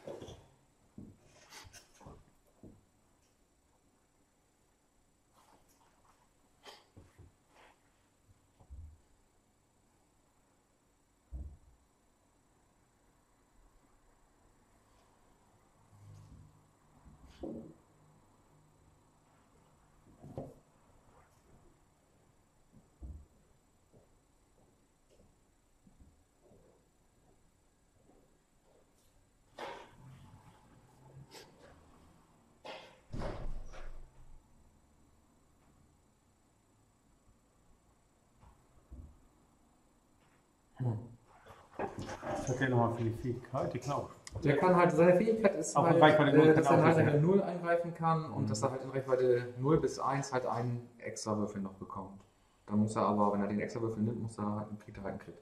Was hat der nochmal für die Fähigkeit? Die Knopf. Der kann halt, seine Fähigkeit ist Auch in halt, Reichweite 0 dass kann er auch halt wissen, eine ja. 0 eingreifen kann und dass er halt in Reichweite 0 bis 1 halt einen extra Würfel noch bekommt. Dann muss er aber, wenn er den extra Würfel nimmt, kriegt er halt einen Crit.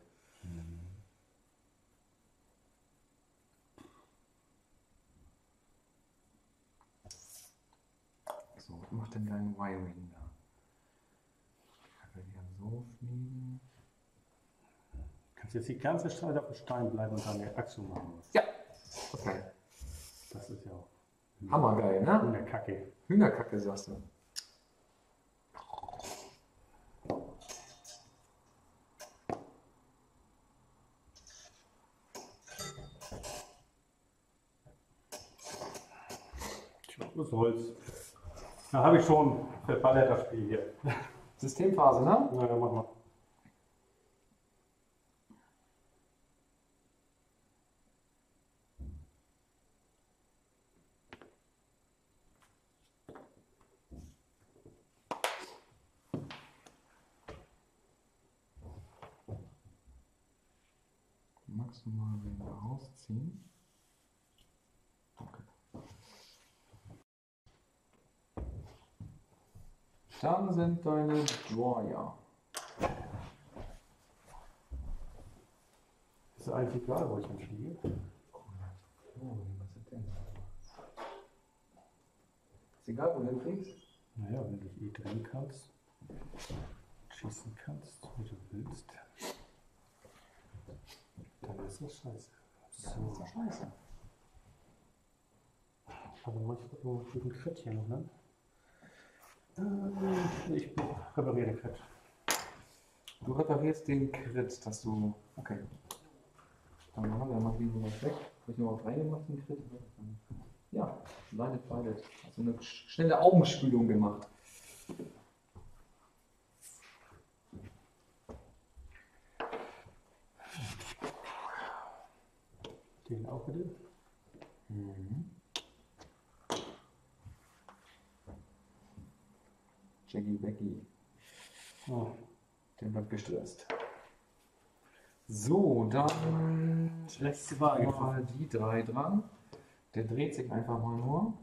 So, was macht denn dein Y-Wing da? Er will ja so fliegen. Kannst jetzt die ganze Zeit auf dem Stein bleiben und deine Achse machen. Ja, okay. Das ist ja auch Hammergeil, ne? eine Kacke. Hühnerkacke, sagst du. Was soll's. Da habe ich schon verballert das Spiel hier. Systemphase, ne? Na, dann machen wir. Maximal wieder rausziehen. Okay. Dann sind deine Dwarja. Ist eigentlich egal, wo ich hinfliege. Oh, was ist denn? Ist egal, wo du hinfliegst? Naja, wenn du dich drehen kannst, schießen kannst, wie du willst, dann ist das scheiße. Das ist doch scheiße. Aber manchmal nur für den Crit hier noch, ne? Ich repariere den Crit. Du reparierst den Crit, dass du. Okay. Dann machen wir mal wieder was weg. Habe ich nur auf 3 gemacht, den Crit? Ja, leidet, leidet. Also eine schnelle Augenspülung gemacht. Den auch bitte. Mhm. Jackie Becky. Oh. Der bleibt gestresst. So, dann Letzte Wahl mal die 3 dran. Der dreht sich einfach mal nur.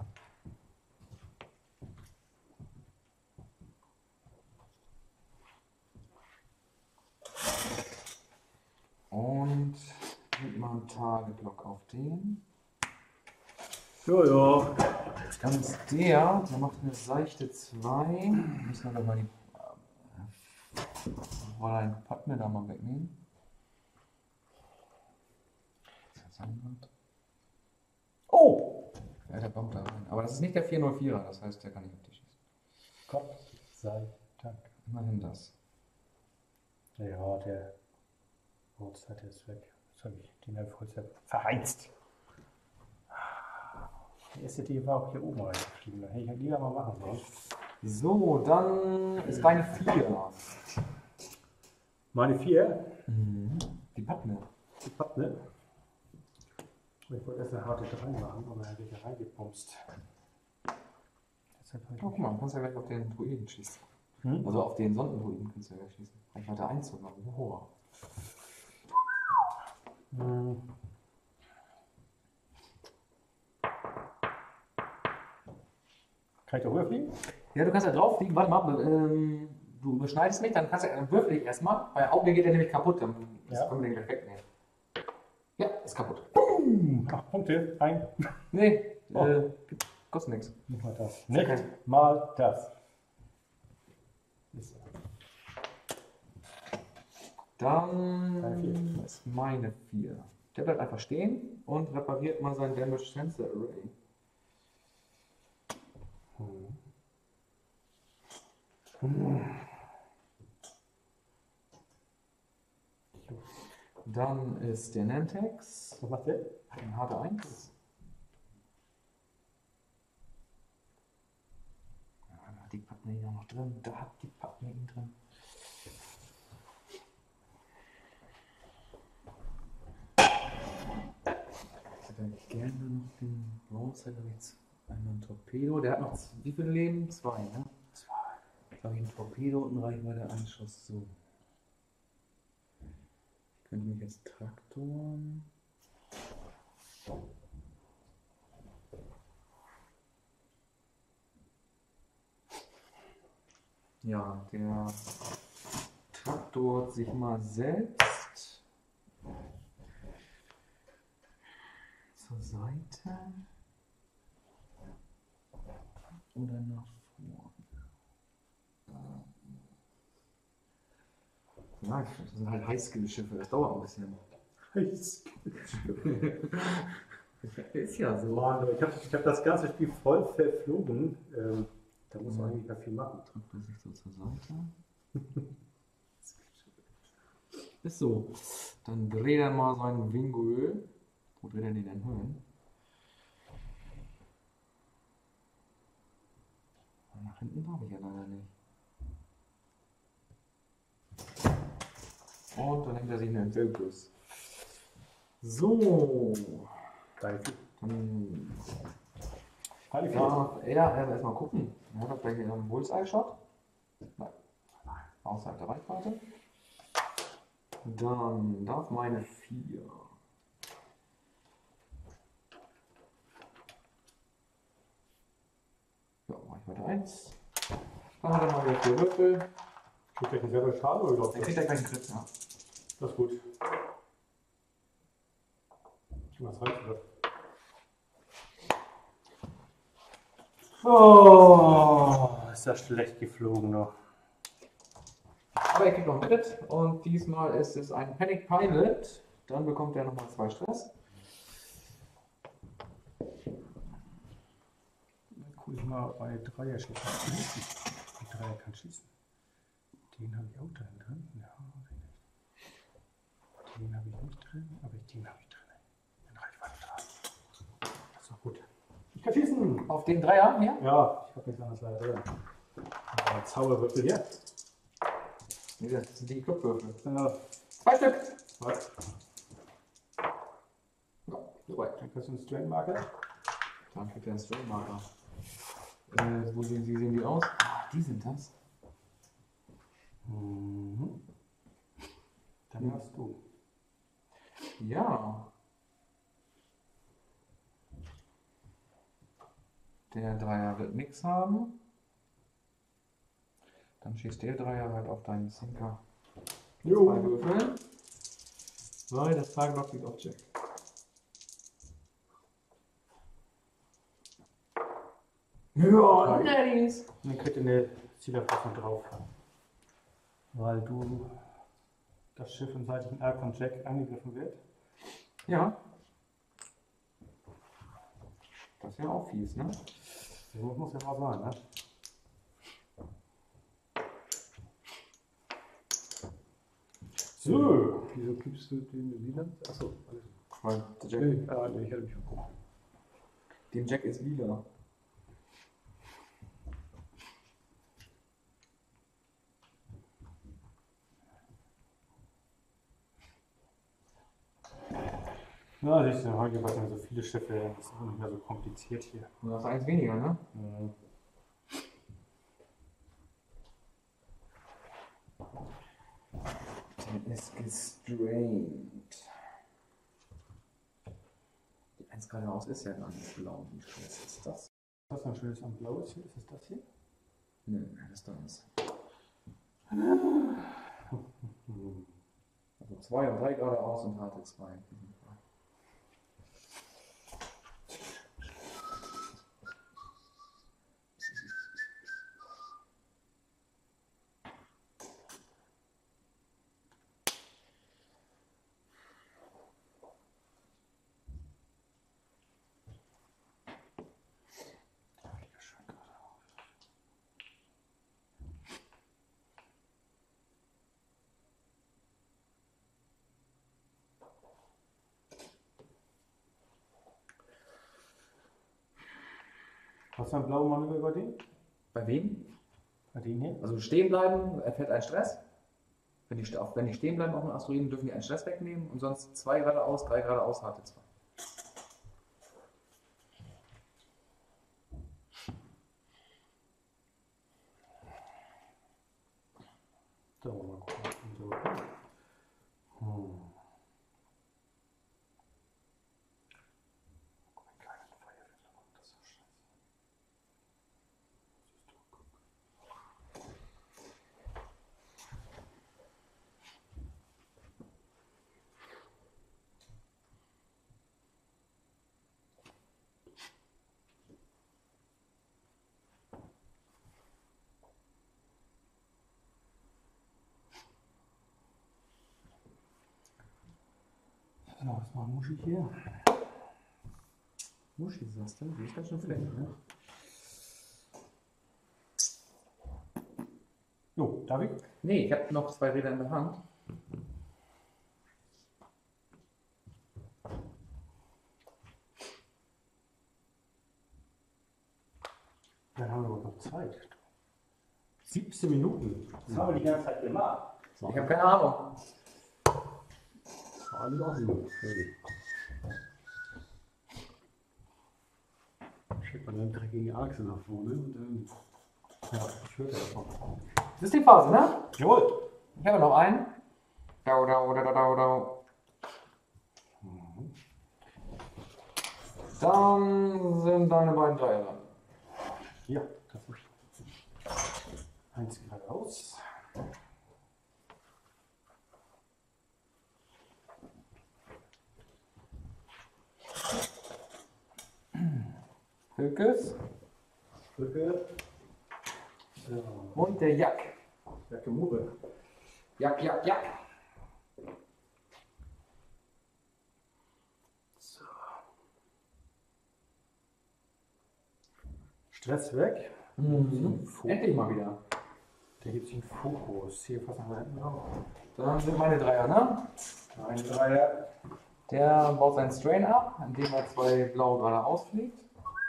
Und nimmt mal einen Tageblock auf den. Ja, ja. Dann ist der macht eine seichte 2. Müssen wir aber mal die Fräulein Padme da mal wegnehmen. Oh! Ja, der bombt da rein. Aber das ist nicht der 404er, das heißt, der kann nicht auf dich schießen. Gott sei Dank. Immerhin das. Ja, der Holzseite ist weg. Jetzt habe ich den Holzseite verheizt. Die erste Idee war auch hier oben reingeflogen. Da hätte ich ja lieber mal machen sollen. So, dann ist deine 4. Meine 4. Die Pappne. Die Pappne. Ich wollte erst eine harte 3 machen, aber er wird ja reingepumst. Deshalb Oh, guck mal, du kannst ja gleich auf den Druiden schießen. Hm? Also auf den Sondendruiden kannst du ja gleich schießen. Reichweite 1 sogar. Oh. Kann ich da rüberfliegen? Ja, du kannst ja drauf fliegen. Warte mal, du überschneidest mich, dann kannst du dann würfel ich erstmal. Bei Auge geht der nämlich kaputt. Dann können wir den gleich wegnehmen. Ja, ist kaputt. 8 Punkte. Ein. Nee, kostet nichts. Nicht mal das. Okay. Nicht mal das. Dann ist meine 4. Der bleibt einfach stehen und repariert mal sein Damage Sensor Array. Dann ist der Nantex. Was macht der? Ein harte 1. Ja, da hat die Pappne ihn auch noch drin. Da hat die Pappne ihn drin. Ich hätte gerne noch den Bronze, da jetzt einmal ein Torpedo. Der hat noch wie viele Leben? 2, ne? 2. Jetzt habe ich einen Torpedo und einen Reichweite Einschuss. So. Ich könnte mich jetzt traktoren. Ja, der Traktor sich mal selbst zur Seite oder nach vorne. Ja, das sind halt Highskill-Schiffe, das dauert ein bisschen. Ist ja so. Mann, ich hab das ganze Spiel voll verflogen. Da muss man eigentlich gar viel machen. Drückt er sich so zur Seite. Ist so. Dann dreht er mal seinen Winguel. Wo dreht er den denn hin? Nach hinten habe ich ja leider nicht. Und dann nimmt er sich einen Fokus. So. Dann darf er erstmal gucken. Er hat vielleicht einen Bullseye-Shot. Nein. Außerhalb der Reichweite. Dann darf meine 4. Ja, Reichweite 1. Dann hat er mal wieder 4 Würfel. Kriegt der selber Schaden oder Dann kriegt er gleich einen Crit, ja. Das ist gut. Was reicht das? Oh, ist das schlecht geflogen noch. Aber er kriegt noch einen Crit und diesmal ist es ein Panic Pilot. Dann bekommt er nochmal 2 Stress. Dann gucke ich mal bei Dreier schießen. Die Dreier kann schießen. Den habe ich auch drin. Ja, den habe ich nicht drin, aber den habe ich drin. Den Reichweite dran. Das ist doch gut. Ich kann schießen! Auf den Dreier hier? Ja, ich habe nichts anderes leider drin. Aber Zauberwürfel hier. Nee, das sind die Clubwürfel. 2 Stück! Was? Ja, soweit. Dann kriegst du einen Strain-Marker. Dann kriegt er einen Strain-Marker. Wo sehen die aus? Ah, die sind das. Mhm. Dann hast du. Ja. Der Dreier wird nichts haben. Dann schießt der Dreier halt auf deinen Sinker. 2 Würfel. Weil das Target liegt auf Jack. Ja, Daddies. Dann kriegt ihr eine Zielerfassung drauf. Weil du das Schiff im seitlichen Arc von Jack angegriffen wird. Ja. Das ist ja auch fies, ne? So muss ja mal sein, ne? So. Wieso gibst du den Liedern? Achso, alles. Weil der Jack. Nee, ich hatte mich verguckt. Dem Jack ist lila. Na, siehst du, heute gibt es so viele Schiffe, das ist auch nicht mehr so kompliziert hier. Du hast eins weniger, ne? Mhm. Der ist gestrained. Die 1 geradeaus ist ja gar nicht blau. Wie scheiße ist das? Was noch schönes am Blau ist hier? Ist es das hier? Nö, das ist das. Also 2 und 3 geradeaus und harte 2. Was ist ein blauer Manöver bei dem? Bei wem? Bei dem hier? Also stehen bleiben, erfährt einen Stress. Wenn die stehen bleiben auf dem Asteroiden, dürfen die einen Stress wegnehmen und sonst 2 geradeaus, 3 geradeaus, harte 2. Da wollen wir mal gucken. So. Guck, ein kleiner Feuerwehr. Das ist so scheiße. So, was macht Muschi hier? Muschi, sagst du? Die ist ganz schön flink, ne? Jo, darf ich? Nee, ich habe noch 2 Räder in der Hand. Dann haben wir aber noch Zeit. 17 Minuten. Das haben wir die ganze Zeit gemacht. Ich habe keine Ahnung. War alles offen. Schickt man dann dreckige Achse nach vorne und dann. Ja, ich höre davon. Systemphase, ne? Jawohl. Ich habe noch einen. Dau, dau, dau, dau, dau. Dann sind deine beiden Dreier dran. Ja, das ist. Eins geradeaus. Hülkes Brücke. und der Jack. Jacke Mure. Jack, Jack, Jack. So. Stress weg. Endlich mal wieder. Der gibt sich einen Fokus. Hier, fassen wir hinten drauf. Dann sind meine Dreier, ne? Ein Dreier. Der baut seinen Strain ab, indem er 2 blaue geradeaus fliegt.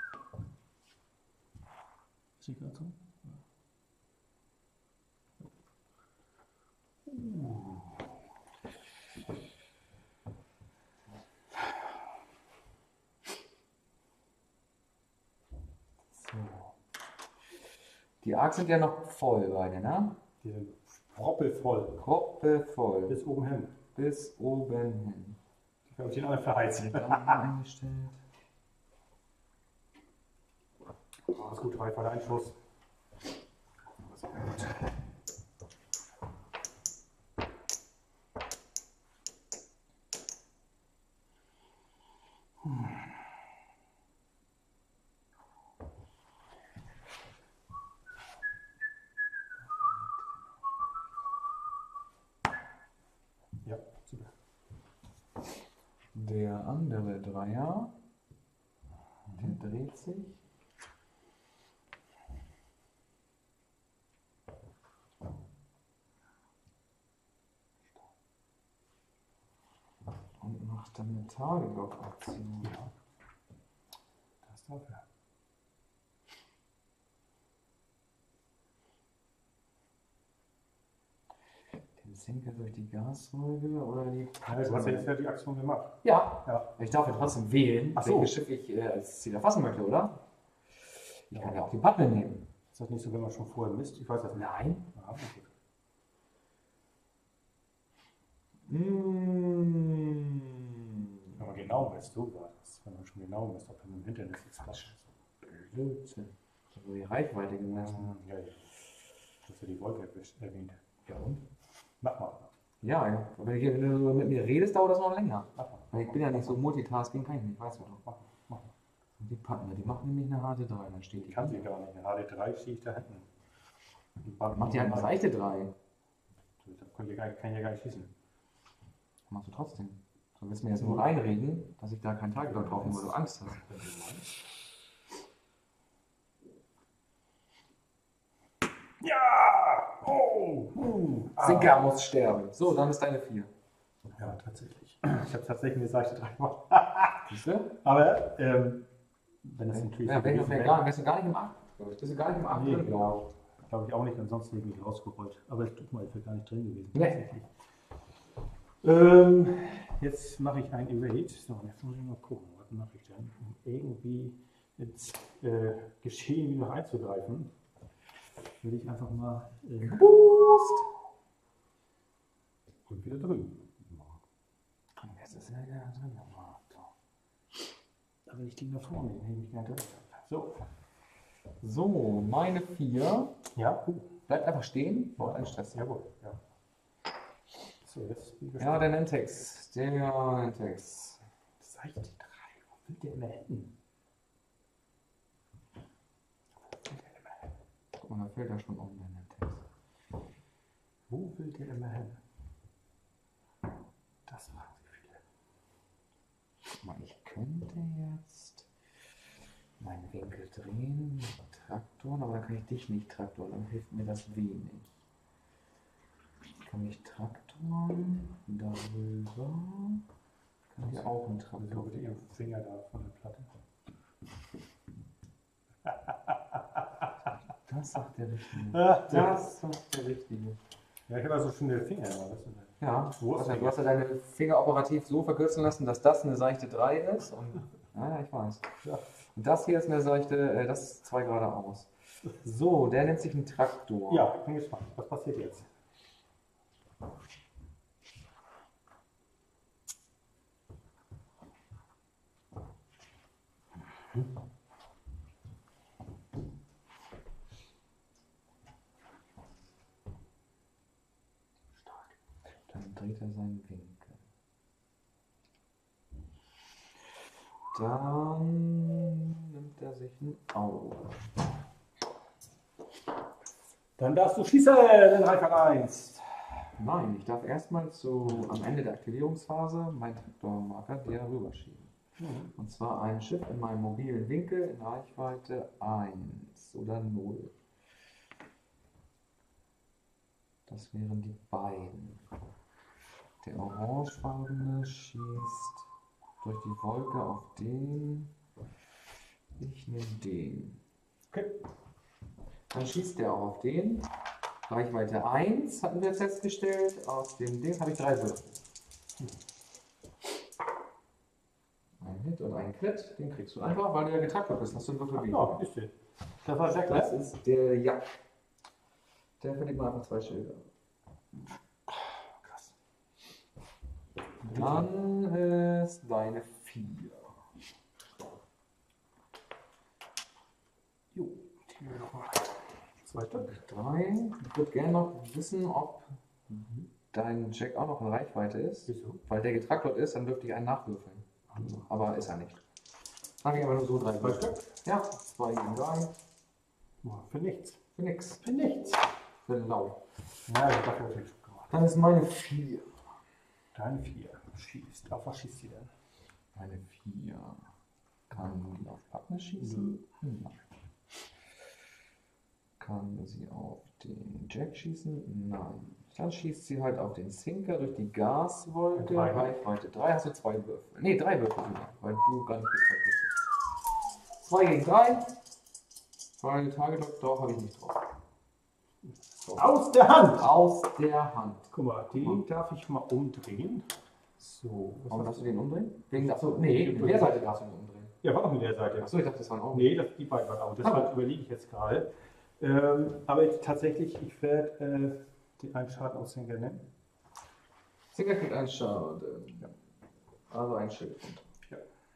So. Die Arcs sind ja noch voll beide, ne? Die sind proppelvoll. Proppevoll. Bis oben hin. Bis oben hin. Ich glaube, die alle verheizt. Dann eingestellt. Oh, ist gut, reifer Einschuss. Das ist gut. Ja, super. Der andere Dreier, der dreht sich. Und macht dann eine Tageblock-Aktion. Ja. Das darf Zinke durch die Gaswolke oder die Ja, du hast ja jetzt ja die Aktion gemacht. Ja, Ja. ich darf ja trotzdem wählen, Ach so. welches Schiff ich als Ziel erfassen möchte, oder? Ich kann ja auch die Paddel nehmen. Ist das nicht so, wenn man schon vorher misst? Ich weiß das nicht. Nein. Ah, okay. Mmh. Wenn man genau misst, so war das. Wenn man schon genau misst, ob man im Hintergrund ist Quatsch. Blödsinn. Ich habe die Reichweite gemessen. Ja, ja. Du hast ja die Wolke erwähnt. Ja und? Mach mal. Ja, ja. Aber wenn du so mit mir redest, dauert das noch länger. Mach mal. Weil ich bin ja nicht so Multitasking, kann ich nicht, weißt du doch. Mach mal. Mach mal. Und die Partner, die machen nämlich eine harte 3, dann steht Ich die. kann sie gar nicht. Eine HD3 stehe ich da hinten. Macht die halt eine seichte 3. Da kann ich ja gar nicht schießen. Machst du trotzdem. Du willst mir jetzt nur reinreden, dass ich da kein Target drauf habe, weil du Angst hast. Ja! Oh! Sinker muss sterben. So, dann ist deine 4. Ja, tatsächlich. Ich habe tatsächlich eine Seite 3 gemacht. Siehst du? Aber, wenn es natürlich. Ja, wärst du gar nicht im 8. Bist du gar nicht im 8 Nee, drin, glaube glaube ich auch nicht, ansonsten hätte ich mich rausgerollt. Aber ich tut mal, ich wäre gar nicht drin gewesen. Nee. Tatsächlich. Jetzt mache ich ein Evade. So, und jetzt muss ich mal gucken, was mache ich denn? Um irgendwie ins Geschehen wieder einzugreifen, würde ich einfach mal Boost! und wieder drüben. Jetzt ist er ja drin. Aber ich ging nach vorne, den nehme ich gerne drin. So. So, meine 4. Ja, Bleibt einfach stehen, braucht einen Stress. jawohl. Ja. So, jetzt bin ich Ja, der Nentex. Der Nentex. Seichte 3. Wo will der immer hin? Guck mal, da fällt er schon um, der Nentex. Wo will der immer hin? Das fragen Sie viele. Guck mal, ich könnte jetzt meinen Winkel drehen mit Traktoren, aber dann kann ich dich nicht traktoren, dann hilft mir das wenig. Ich kann mich traktoren, darüber. Kann hier auch einen So Traktor. bitte Ihren Finger da von der Platte. Das sagt der Richtige. Ja, Das sagt der Richtige. ich habe also schon den Finger. Weißt du? Ja, Wo ist du hast ja deine Finger operativ so verkürzen lassen, dass das eine seichte 3 ist. Und, ja, ich weiß. Ja. Und das hier ist eine seichte, das ist 2 geradeaus. So, der nimmt sich einen Traktor. Ja, ich bin gespannt. Was passiert jetzt? Dann dreht er seinen Winkel. Dann nimmt er sich ein Auge. Dann darfst du schießen, in Reichweite 1. Nein, ich darf erstmal am Ende der Aktivierungsphase meinen Traktormarker der rüberschieben. Und zwar ein Schiff in meinem mobilen Winkel in Reichweite 1 oder 0. Das wären die beiden. Der orangefarbene schießt durch die Wolke auf den. Ich nehme den. Okay. Dann schießt der auch auf den. Reichweite 1 hatten wir jetzt festgestellt. Aus dem Ding habe ich 3 Würfel. Ein Hit und ein Crit. Den kriegst du einfach, weil du ja getraktet bist. Hast du einen Würfel Ja, weniger. ist der. Das war Jack, Das ne? ist der Jack. Der verliert man einfach 2 Schilder. Krass. Dann ist deine 4. Jo, die wir noch mal. 2 Stück. 3. Ich würde gerne noch wissen, ob dein Jack auch noch in Reichweite ist. Wieso? Weil der getraktet ist, dann dürfte ich einen nachwürfeln. Aber ist er nicht. Dann habe ich aber nur so 3 2 Stück? Ja, 2 gegen 3. Ja, für nichts. Für nix. Für nichts. Für lau. Ja, ich habe das schon gemacht. Dann ist meine 4. Deine 4 schießt. Auf was schießt sie denn? Meine 4. Kann die auf Partner schießen? Nein. Kann sie auf den Jack schießen? Nein. Dann schießt sie halt auf den Zinker durch die Gaswolke. 3. Reichweite 3 hast du 2 Würfel. Ne, 3 Würfel sogar, weil du gar nicht bist. 2 gegen 3. Weil Target Lock drauf habe ich nicht drauf. Aus der Hand! Aus der Hand. Guck mal, den darf ich mal umdrehen. So. Warum darfst du den umdrehen? Achso, nee, die Leerseite darfst du nicht umdrehen. Ja, war auch eine Leerseite. Achso, ich dachte, das war ein Auge. Nee, die beiden waren auch. Deshalb überlege ich jetzt gerade. Aber tatsächlich, ich werde den einen Schaden aus Zinker nehmen. Zinker kriegt einen Schaden. Ja. Also ein Schild. Ja.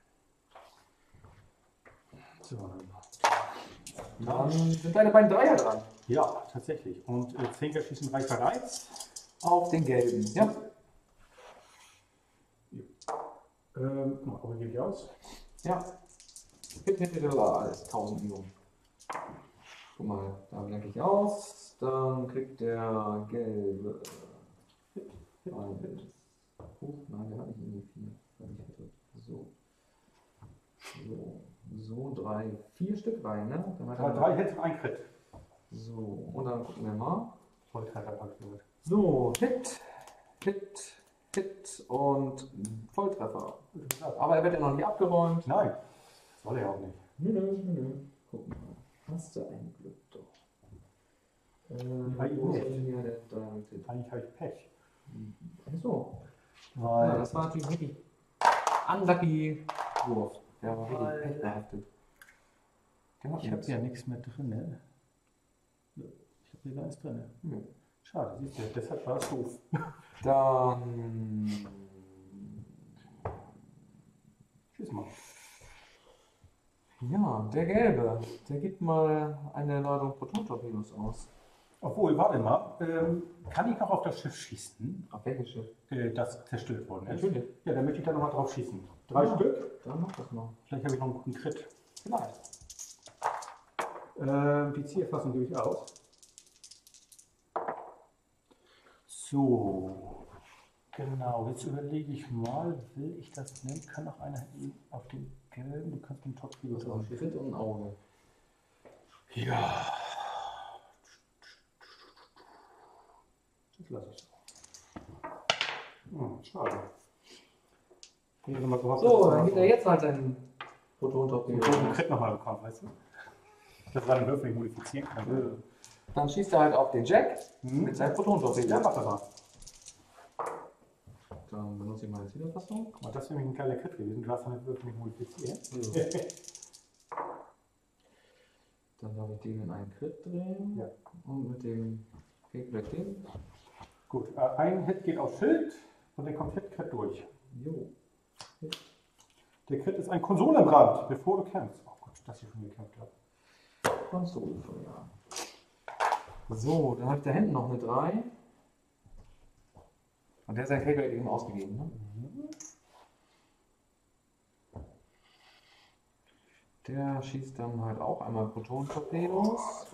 So. Dann sind deine beiden Dreier dran. Ja, tatsächlich. Und Zinker schießen 3 bereits. Auf den gelben. Ja. Aber gebe ich aus. Ja. Alles 1000 Millionen. Guck mal, da blenke ich aus. Dann kriegt der gelbe. Nein, der hat nicht irgendwie 4. So, 3, 4 Stück rein, ne? Dann hat er 3 Hits und ein Crit. so, und dann gucken wir mal. Volltreffer passiert. So, Hit und Volltreffer. Aber er wird ja noch nicht abgeräumt. Nein, das soll er auch nicht. Nö. Guck mal. Hast du ein Glück doch. Bei ihm wo ist nicht. denn hier der Diamond Hit? Eigentlich habe ich Pech. Achso. Ja, Weil das war natürlich richtig unlucky Wurf. Der war richtig pechbehaftet. ich habe ja nichts mehr drin. Ne? Ich habe hier gar nichts drin. Nö. Schade, siehst du, deshalb war es doof. Dann. Tschüss mal. Ja, der Gelbe. Der gibt mal eine Ladung Proton-Torpedos aus. Obwohl, warte mal, kann ich noch auf das Schiff schießen, Auf welches Schiff? das zerstört worden ist? Natürlich. Ja, dann möchte ich da nochmal drauf schießen. 3 Ja. Stück. Dann mach das mal. Vielleicht habe ich noch einen guten Crit. Vielleicht. Die Zielfassung gebe ich aus. So, genau, jetzt überlege ich mal, will ich das nehmen? Kann noch einer auf den gelben, du kannst den Torpedo Das ist drauf ein Crit und ein Auge. Ja. Das lasse ich so. Schade. Ich hätte mal gehofft, So, dass dann gibt er jetzt halt einen einen Proton-Torpedo. großen Crit nochmal bekommen, weißt du? Das war ein Würfel, den ich modifizieren kann. Dann schießt er halt auf den Jack Mhm. mit seinem Proton-Torpedo. Ja, mach das mal. Dann benutze ich meine Zielerfassung. Guck mal, das wäre nämlich ein geiler Crit gewesen. Du hast den Würfel nicht modifiziert. Dann darf ich den in einen Crit drehen. Ja. Und mit dem Kickback den. Gut, ein Hit geht auf Schild und der kommt Hit-Crit durch. Jo. Der Crit ist ein Konsolenbrand, bevor du kämpfst. Oh Gott, dass ich schon gekämpft habe. Konsole von ja. So, dann habe ich da hinten noch eine 3. Und der hat sein Kickback eben ausgegeben, ne? Der schießt dann halt auch einmal Proton-Torpedos.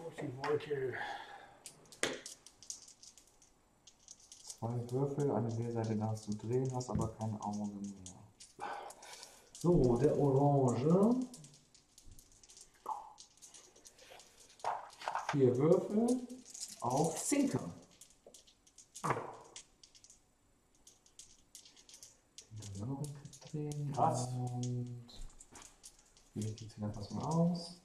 Zwei Würfel, eine Leerseite darfst du drehen, hast aber keine Augen mehr. So, der Orange. 4 Würfel auf Zinker. Den dann noch drehen. Krass. Und wie sieht die Zählerfassung aus?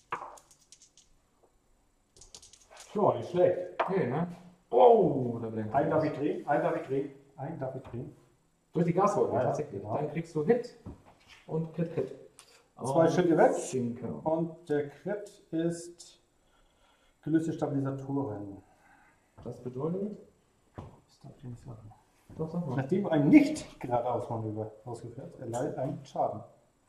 Ja, nicht schlecht. Okay, ne? Oh, da blenkt Einen er. darf ich drehen, einen darf ich drehen, einen darf ich drehen. Durch die Gaswolke, Ja, tatsächlich. genau. Dann kriegst du Hit und Crit. 2 Schilde weg. Zinker. Und der Crit ist gelöste Stabilisatoren. Das bedeutet? Das darf ich nicht sagen. Doch, sag mal. Nachdem du ein nicht geradeaus Manöver ausgeführt hast, erleidet einen Schaden.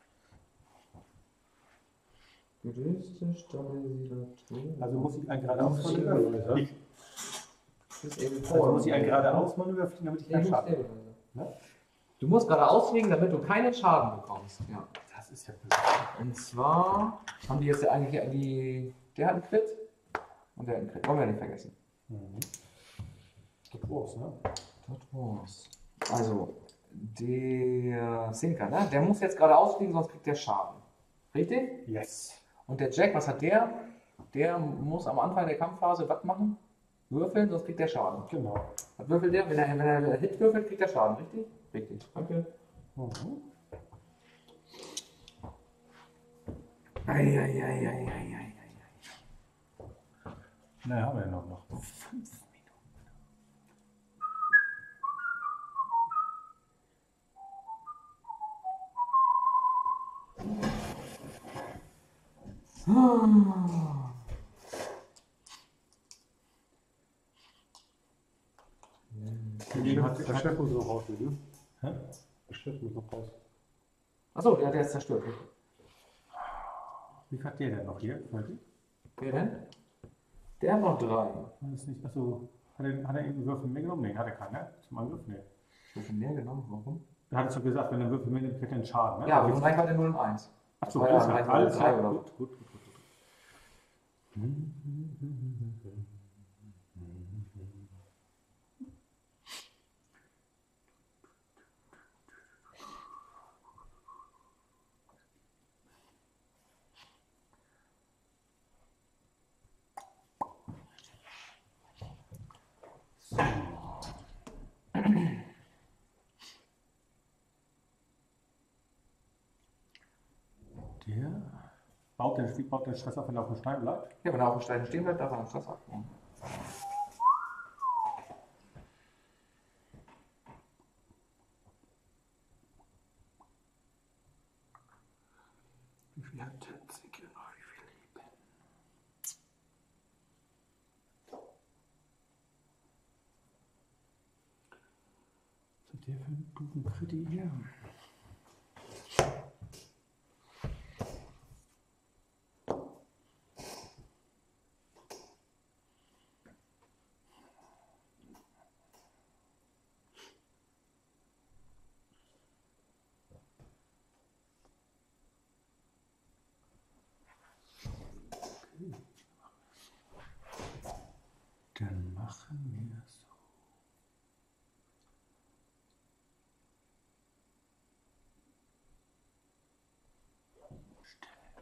Gelöste Stabilisatoren. Also muss ich ein geradeaus Manöver Ja. Also muss ich ein geradeaus Manöver fliegen, damit ich keinen Schaden habe. Ne? Du musst geradeaus fliegen, damit du keinen Schaden bekommst. Ja. Das ist ja böse. Und zwar haben die jetzt ja eigentlich der hat einen Crit und der hat einen Crit. Wollen wir nicht vergessen. Das war's, ne? Das war's. Also, der Zinker, ne? Der muss jetzt geradeaus fliegen, sonst kriegt der Schaden. Richtig? Yes. Und der Jack, was hat der? Der muss am Anfang der Kampfphase was machen? Würfeln, sonst kriegt der Schaden. Genau. Was würfelt der? Wenn er Hit würfelt, kriegt er Schaden, richtig? Richtig. Danke. Mhm. Na, haben wir ja noch 5 Minuten. Der Chef muss noch raus, ne? Hä? Der Chef muss noch raus. Achso, der ist zerstört. Wie viel hat der denn noch hier? Wer denn? Der hat noch 3. War das nicht, achso, hat er irgendeinen Würfel mehr genommen? Nee, hat er keinen, ne? Zum Angriff? Nee. Würfel mehr genommen, warum? Da hattest du gesagt, wenn er Würfel mehr nimmt, kriegt er einen Schaden, ne? Ja, aber gleich war der 0 und 1. Achso, war ja alles klar. alles 3 oder gut, gut. Der baut den Stress auf, wenn er auf dem Stein bleibt. Ja, wenn er auf dem Stein stehen bleibt, darf er einen Stress abbauen. Wie viel hat Tenzig noch? Wie viel Leben? Was hat der für einen guten Kriti hier? Dann machen wir so. Stille.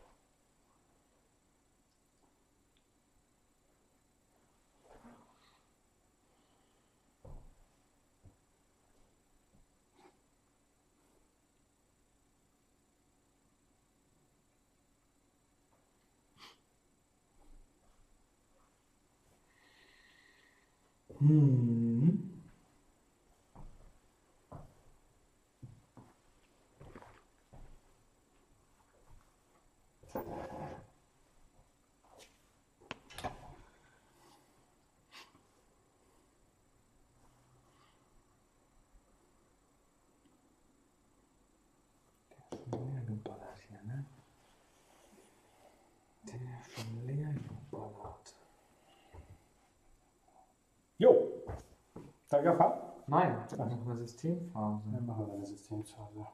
Leer geballert hier, ne? Der schon leer geballert. Jo! Darf ich anfangen? Nein, ich habe noch eine Systemphase. Dann machen wir eine Systemphase.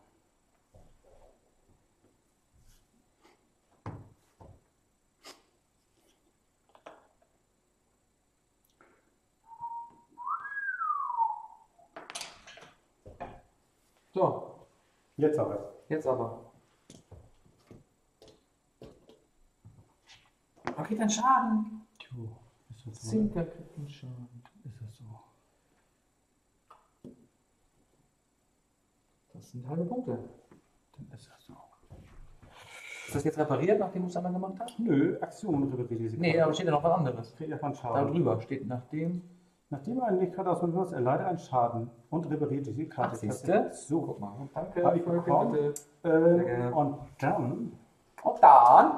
So, Jetzt aber. jetzt aber. Okay, dann Schaden. Jo, ist das so? Zinker kriegt einen Schaden. Ist das so? Das sind halbe Punkte. Dann ist das so. Ist das jetzt repariert, nachdem du es einmal gemacht hast? Nö, Aktion repariert. Nee, aber steht ja noch was anderes. Kriegt erstmal einen Da Schaden. drüber steht nachdem. Nachdem er nicht gerade aus dem Haus erleidet einen Schaden und repariert die Karte. Ach, siehste? So. Guck mal. Danke. Hab ich bekommen. Bitte. gerne. Und dann. Und dann.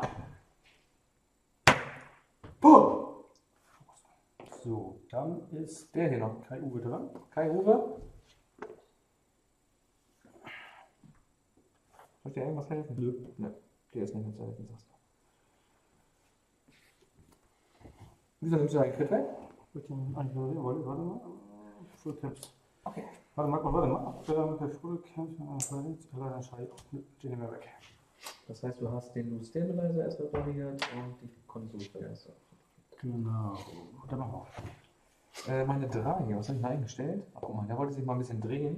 Boom! So, dann ist Der hier noch. Kai Uwe dran. Kai Uwe. Soll ich dir irgendwas helfen? Nö. Nö. Der ist nicht mehr zu helfen, sagst du. Wieso nimmst du deinen Crit weg? Warte mal. Full Caps. Okay. Warte mal. Der Full Caps verletzt, leider Schei. Den nehmen wir weg. Das heißt, du hast den Loose Stabilizer erst repariert und die Konsole erst. Genau. Dann machen wir. Meine 3, was habe ich denn eingestellt? Ach, guck mal, der wollte sich mal ein bisschen drehen.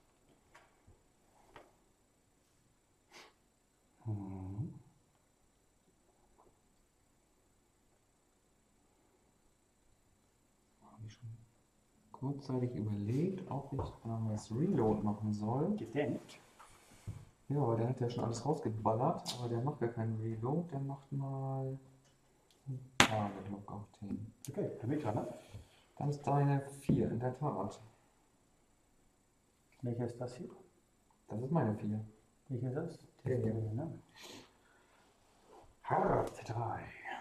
Habe ich schon kurzzeitig überlegt, ob ich das Reload machen soll. Gedenkt. Ja, aber der hat ja schon alles rausgeballert, aber der macht gar keinen Reload, der macht mal Frage, Block auf 10. Okay, Herr Mieter, ne? Dann ist deine 4, in der Tat. Welcher ist das hier? Das ist meine 4. Welcher ist das? Der hier. Ne? C3.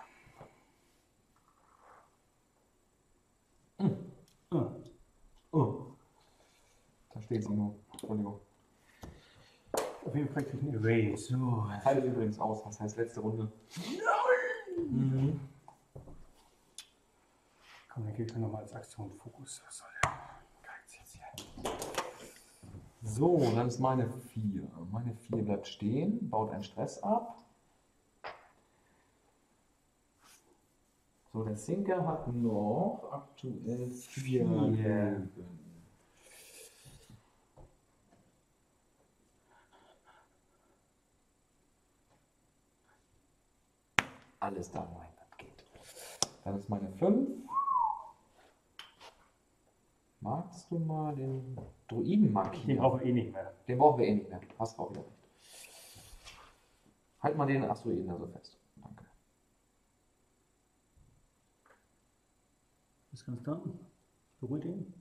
Da steht sie nur. Entschuldigung. Auf jeden Fall kriege ich eine Raise. So. Teile übrigens aus, das heißt letzte Runde. Komm, dann gebe ich mir nochmal als Aktion Fokus. Was soll der Geiz jetzt hier? So, dann ist meine 4. Meine 4 bleibt stehen, baut einen Stress ab. So, der Sinker hat noch aktuell 4 Leben. Alles da rein, das geht. Dann ist meine 5. Magst du mal den Druiden markieren? Den brauchen wir eh nicht mehr. Den brauchen wir eh nicht mehr. Hast auch wieder recht. Halt mal den Asteroiden da so fest. Danke. Ist ganz klar. Beruhigt ihn.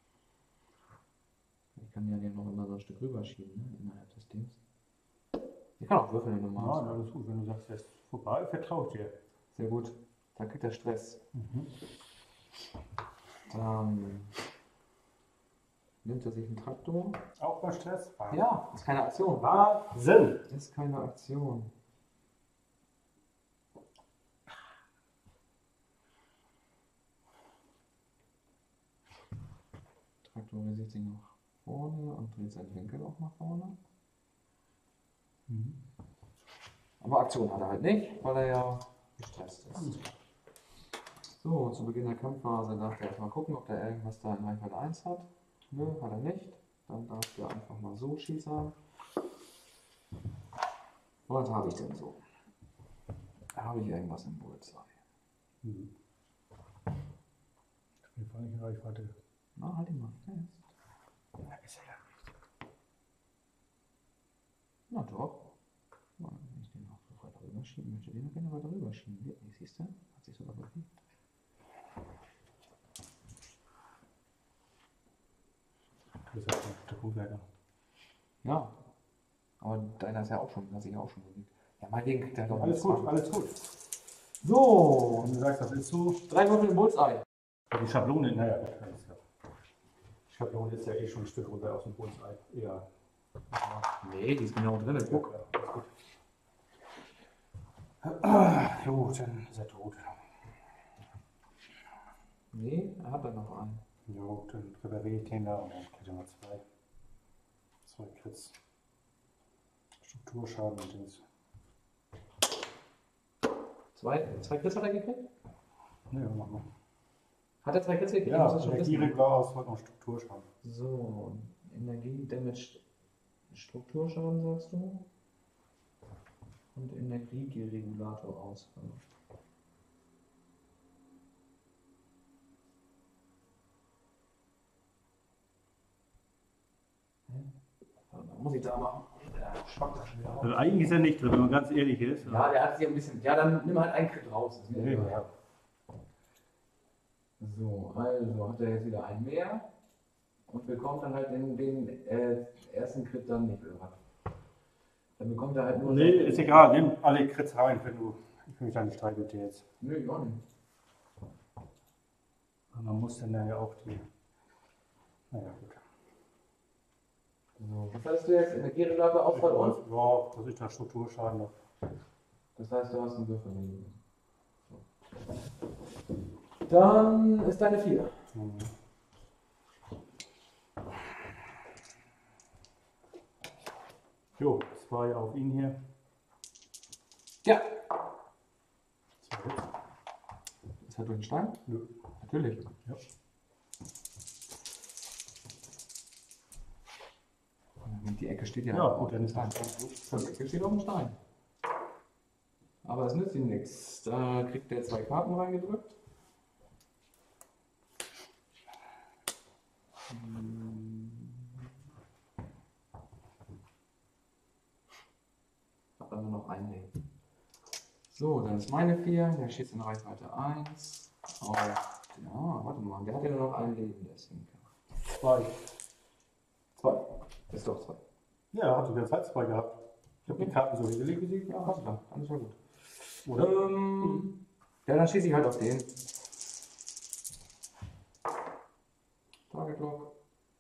Ich kann ja den noch immer so ein Stück rüberschieben, ne? Innerhalb des Dings. Ich kann auch würfeln, wenn du Ja, magst. alles gut. Wenn du sagst, er ist vorbei, vertraue ich dir. Sehr gut. Dann kriegt er Stress. Dann nimmt er sich einen Traktor. Auch bei Stress? Ja, ist keine Aktion. Wahnsinn! Ist keine Aktion. Traktorisiert sich nach vorne und dreht seinen Winkel auch nach vorne. Aber Aktion hat er halt nicht, weil er ja gestresst ist. So, zu Beginn der Kampfphase darf er erstmal gucken, ob der irgendwas da in Reichweite 1 hat. Nö, hat er nicht. Dann darf der einfach mal so schießen. Was habe ich denn so? Habe ich irgendwas im Bullseye? Auf jeden Fall nicht in Reichweite. Na, halt ihn mal fest. Ja, ist er ja nicht. Na doch. Na, wenn ich den noch so weit rüber schieben möchte, den gerne weiter rüber schieben. Geht nicht, siehst du? Hat sich sogar bewegt. Du bist ja der Kuhwerker. Ja. Aber deiner ist ja auch schon, hat sich ja auch schon bewegt. Ja, meinetwegen kriegt er doch Alles gut, alles gut. So. Wenn du sagst, das ist so. 3 Würfel im Bullseye. Die Schablone, naja, das ist ja. Die Schablone ist ja eh schon ein Stück runter aus dem Bullseye. Ja. Nee, die ist genau drin. Guck. Ja, alles gut. Jo, dann ist er tot. Nee, er hat da noch einen. Jo, dann repariere ich den da und dann kriegt er mal 2. 2 Crits. Strukturschaden und Dings. 2 Crits hat er gekriegt? Ne, mach mal. Hat er 2 Crits gekriegt? Ja, Ich muss das schon wissen. Energieregulausfall und Strukturschaden. So, Energie, Damage, Strukturschaden sagst du? Und Energieregulator Ausfall. Muss ich da machen. Der schwappt das schon wieder auf. Also eigentlich ist er nicht drin, wenn man ganz ehrlich ist. Ja, der hat sich ein bisschen. Ja, dann nimm halt einen Crit raus. Das ist mir Nee, egal. ja. So, also hat er jetzt wieder einen mehr und bekommt dann halt den ersten Crit dann nicht, oder was? Dann bekommt er halt nur. Nee, ist egal, nimm alle Crits rein, wenn du. Ich will mich da nicht streiten mit dir jetzt. Nö, ich auch nicht. Aber man muss dann ja auch die. Naja, gut. So, was hast du jetzt? Energieregulator, Ausfall und? Ja, das ist der Strukturschaden noch. Das heißt, du hast einen Würfel. So. Dann ist deine 4. Jo, 2 auf ihn hier. Ja. 2 Hits. Ist er durch den Stein? Nö. Natürlich. Ja. Die Ecke steht ja. Ja, auf gut, dem dann ist Stein. das. Die Ecke steht auf dem Stein. Aber es nützt ihm nichts. Da kriegt er 2 Karten reingedrückt. Hat aber noch einen Leben. So, dann ist meine 4. Der schießt in Reichweite 1. Auf. Ja, warte mal. Der hat ja nur noch ein Leben, der Stinker. 2. 2. Ist doch 2. Ja, hat sogar Zeit 2 gehabt. Ich habe die Karten so hingelegt, wie sie Ja, warte dann. Alles war gut. Oder? Ja, dann schieße ich halt auf den. Target Lock.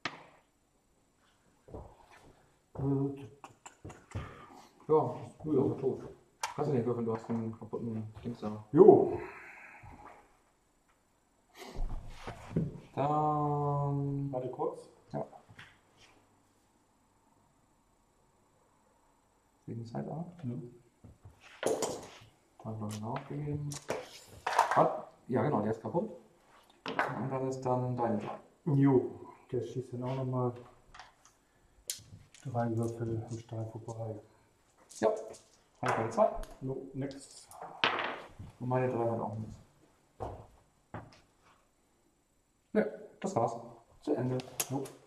Ja, du bist tot. Kannst du nicht würfeln, du hast einen kaputten Dings da. Jo. Dann. Warte kurz. Ja. Wegen Zeit ab. Dann noch aufgegeben. Ja, genau, der ist kaputt. Und dann ist dann deine Zeit. Jo. Der schießt dann auch nochmal 3 Würfel am Stein vorbei. Ja. Reichweite 2. No, nix. Und meine 3 hat auch nichts. Ne, das war's. Zu Ende. Nope.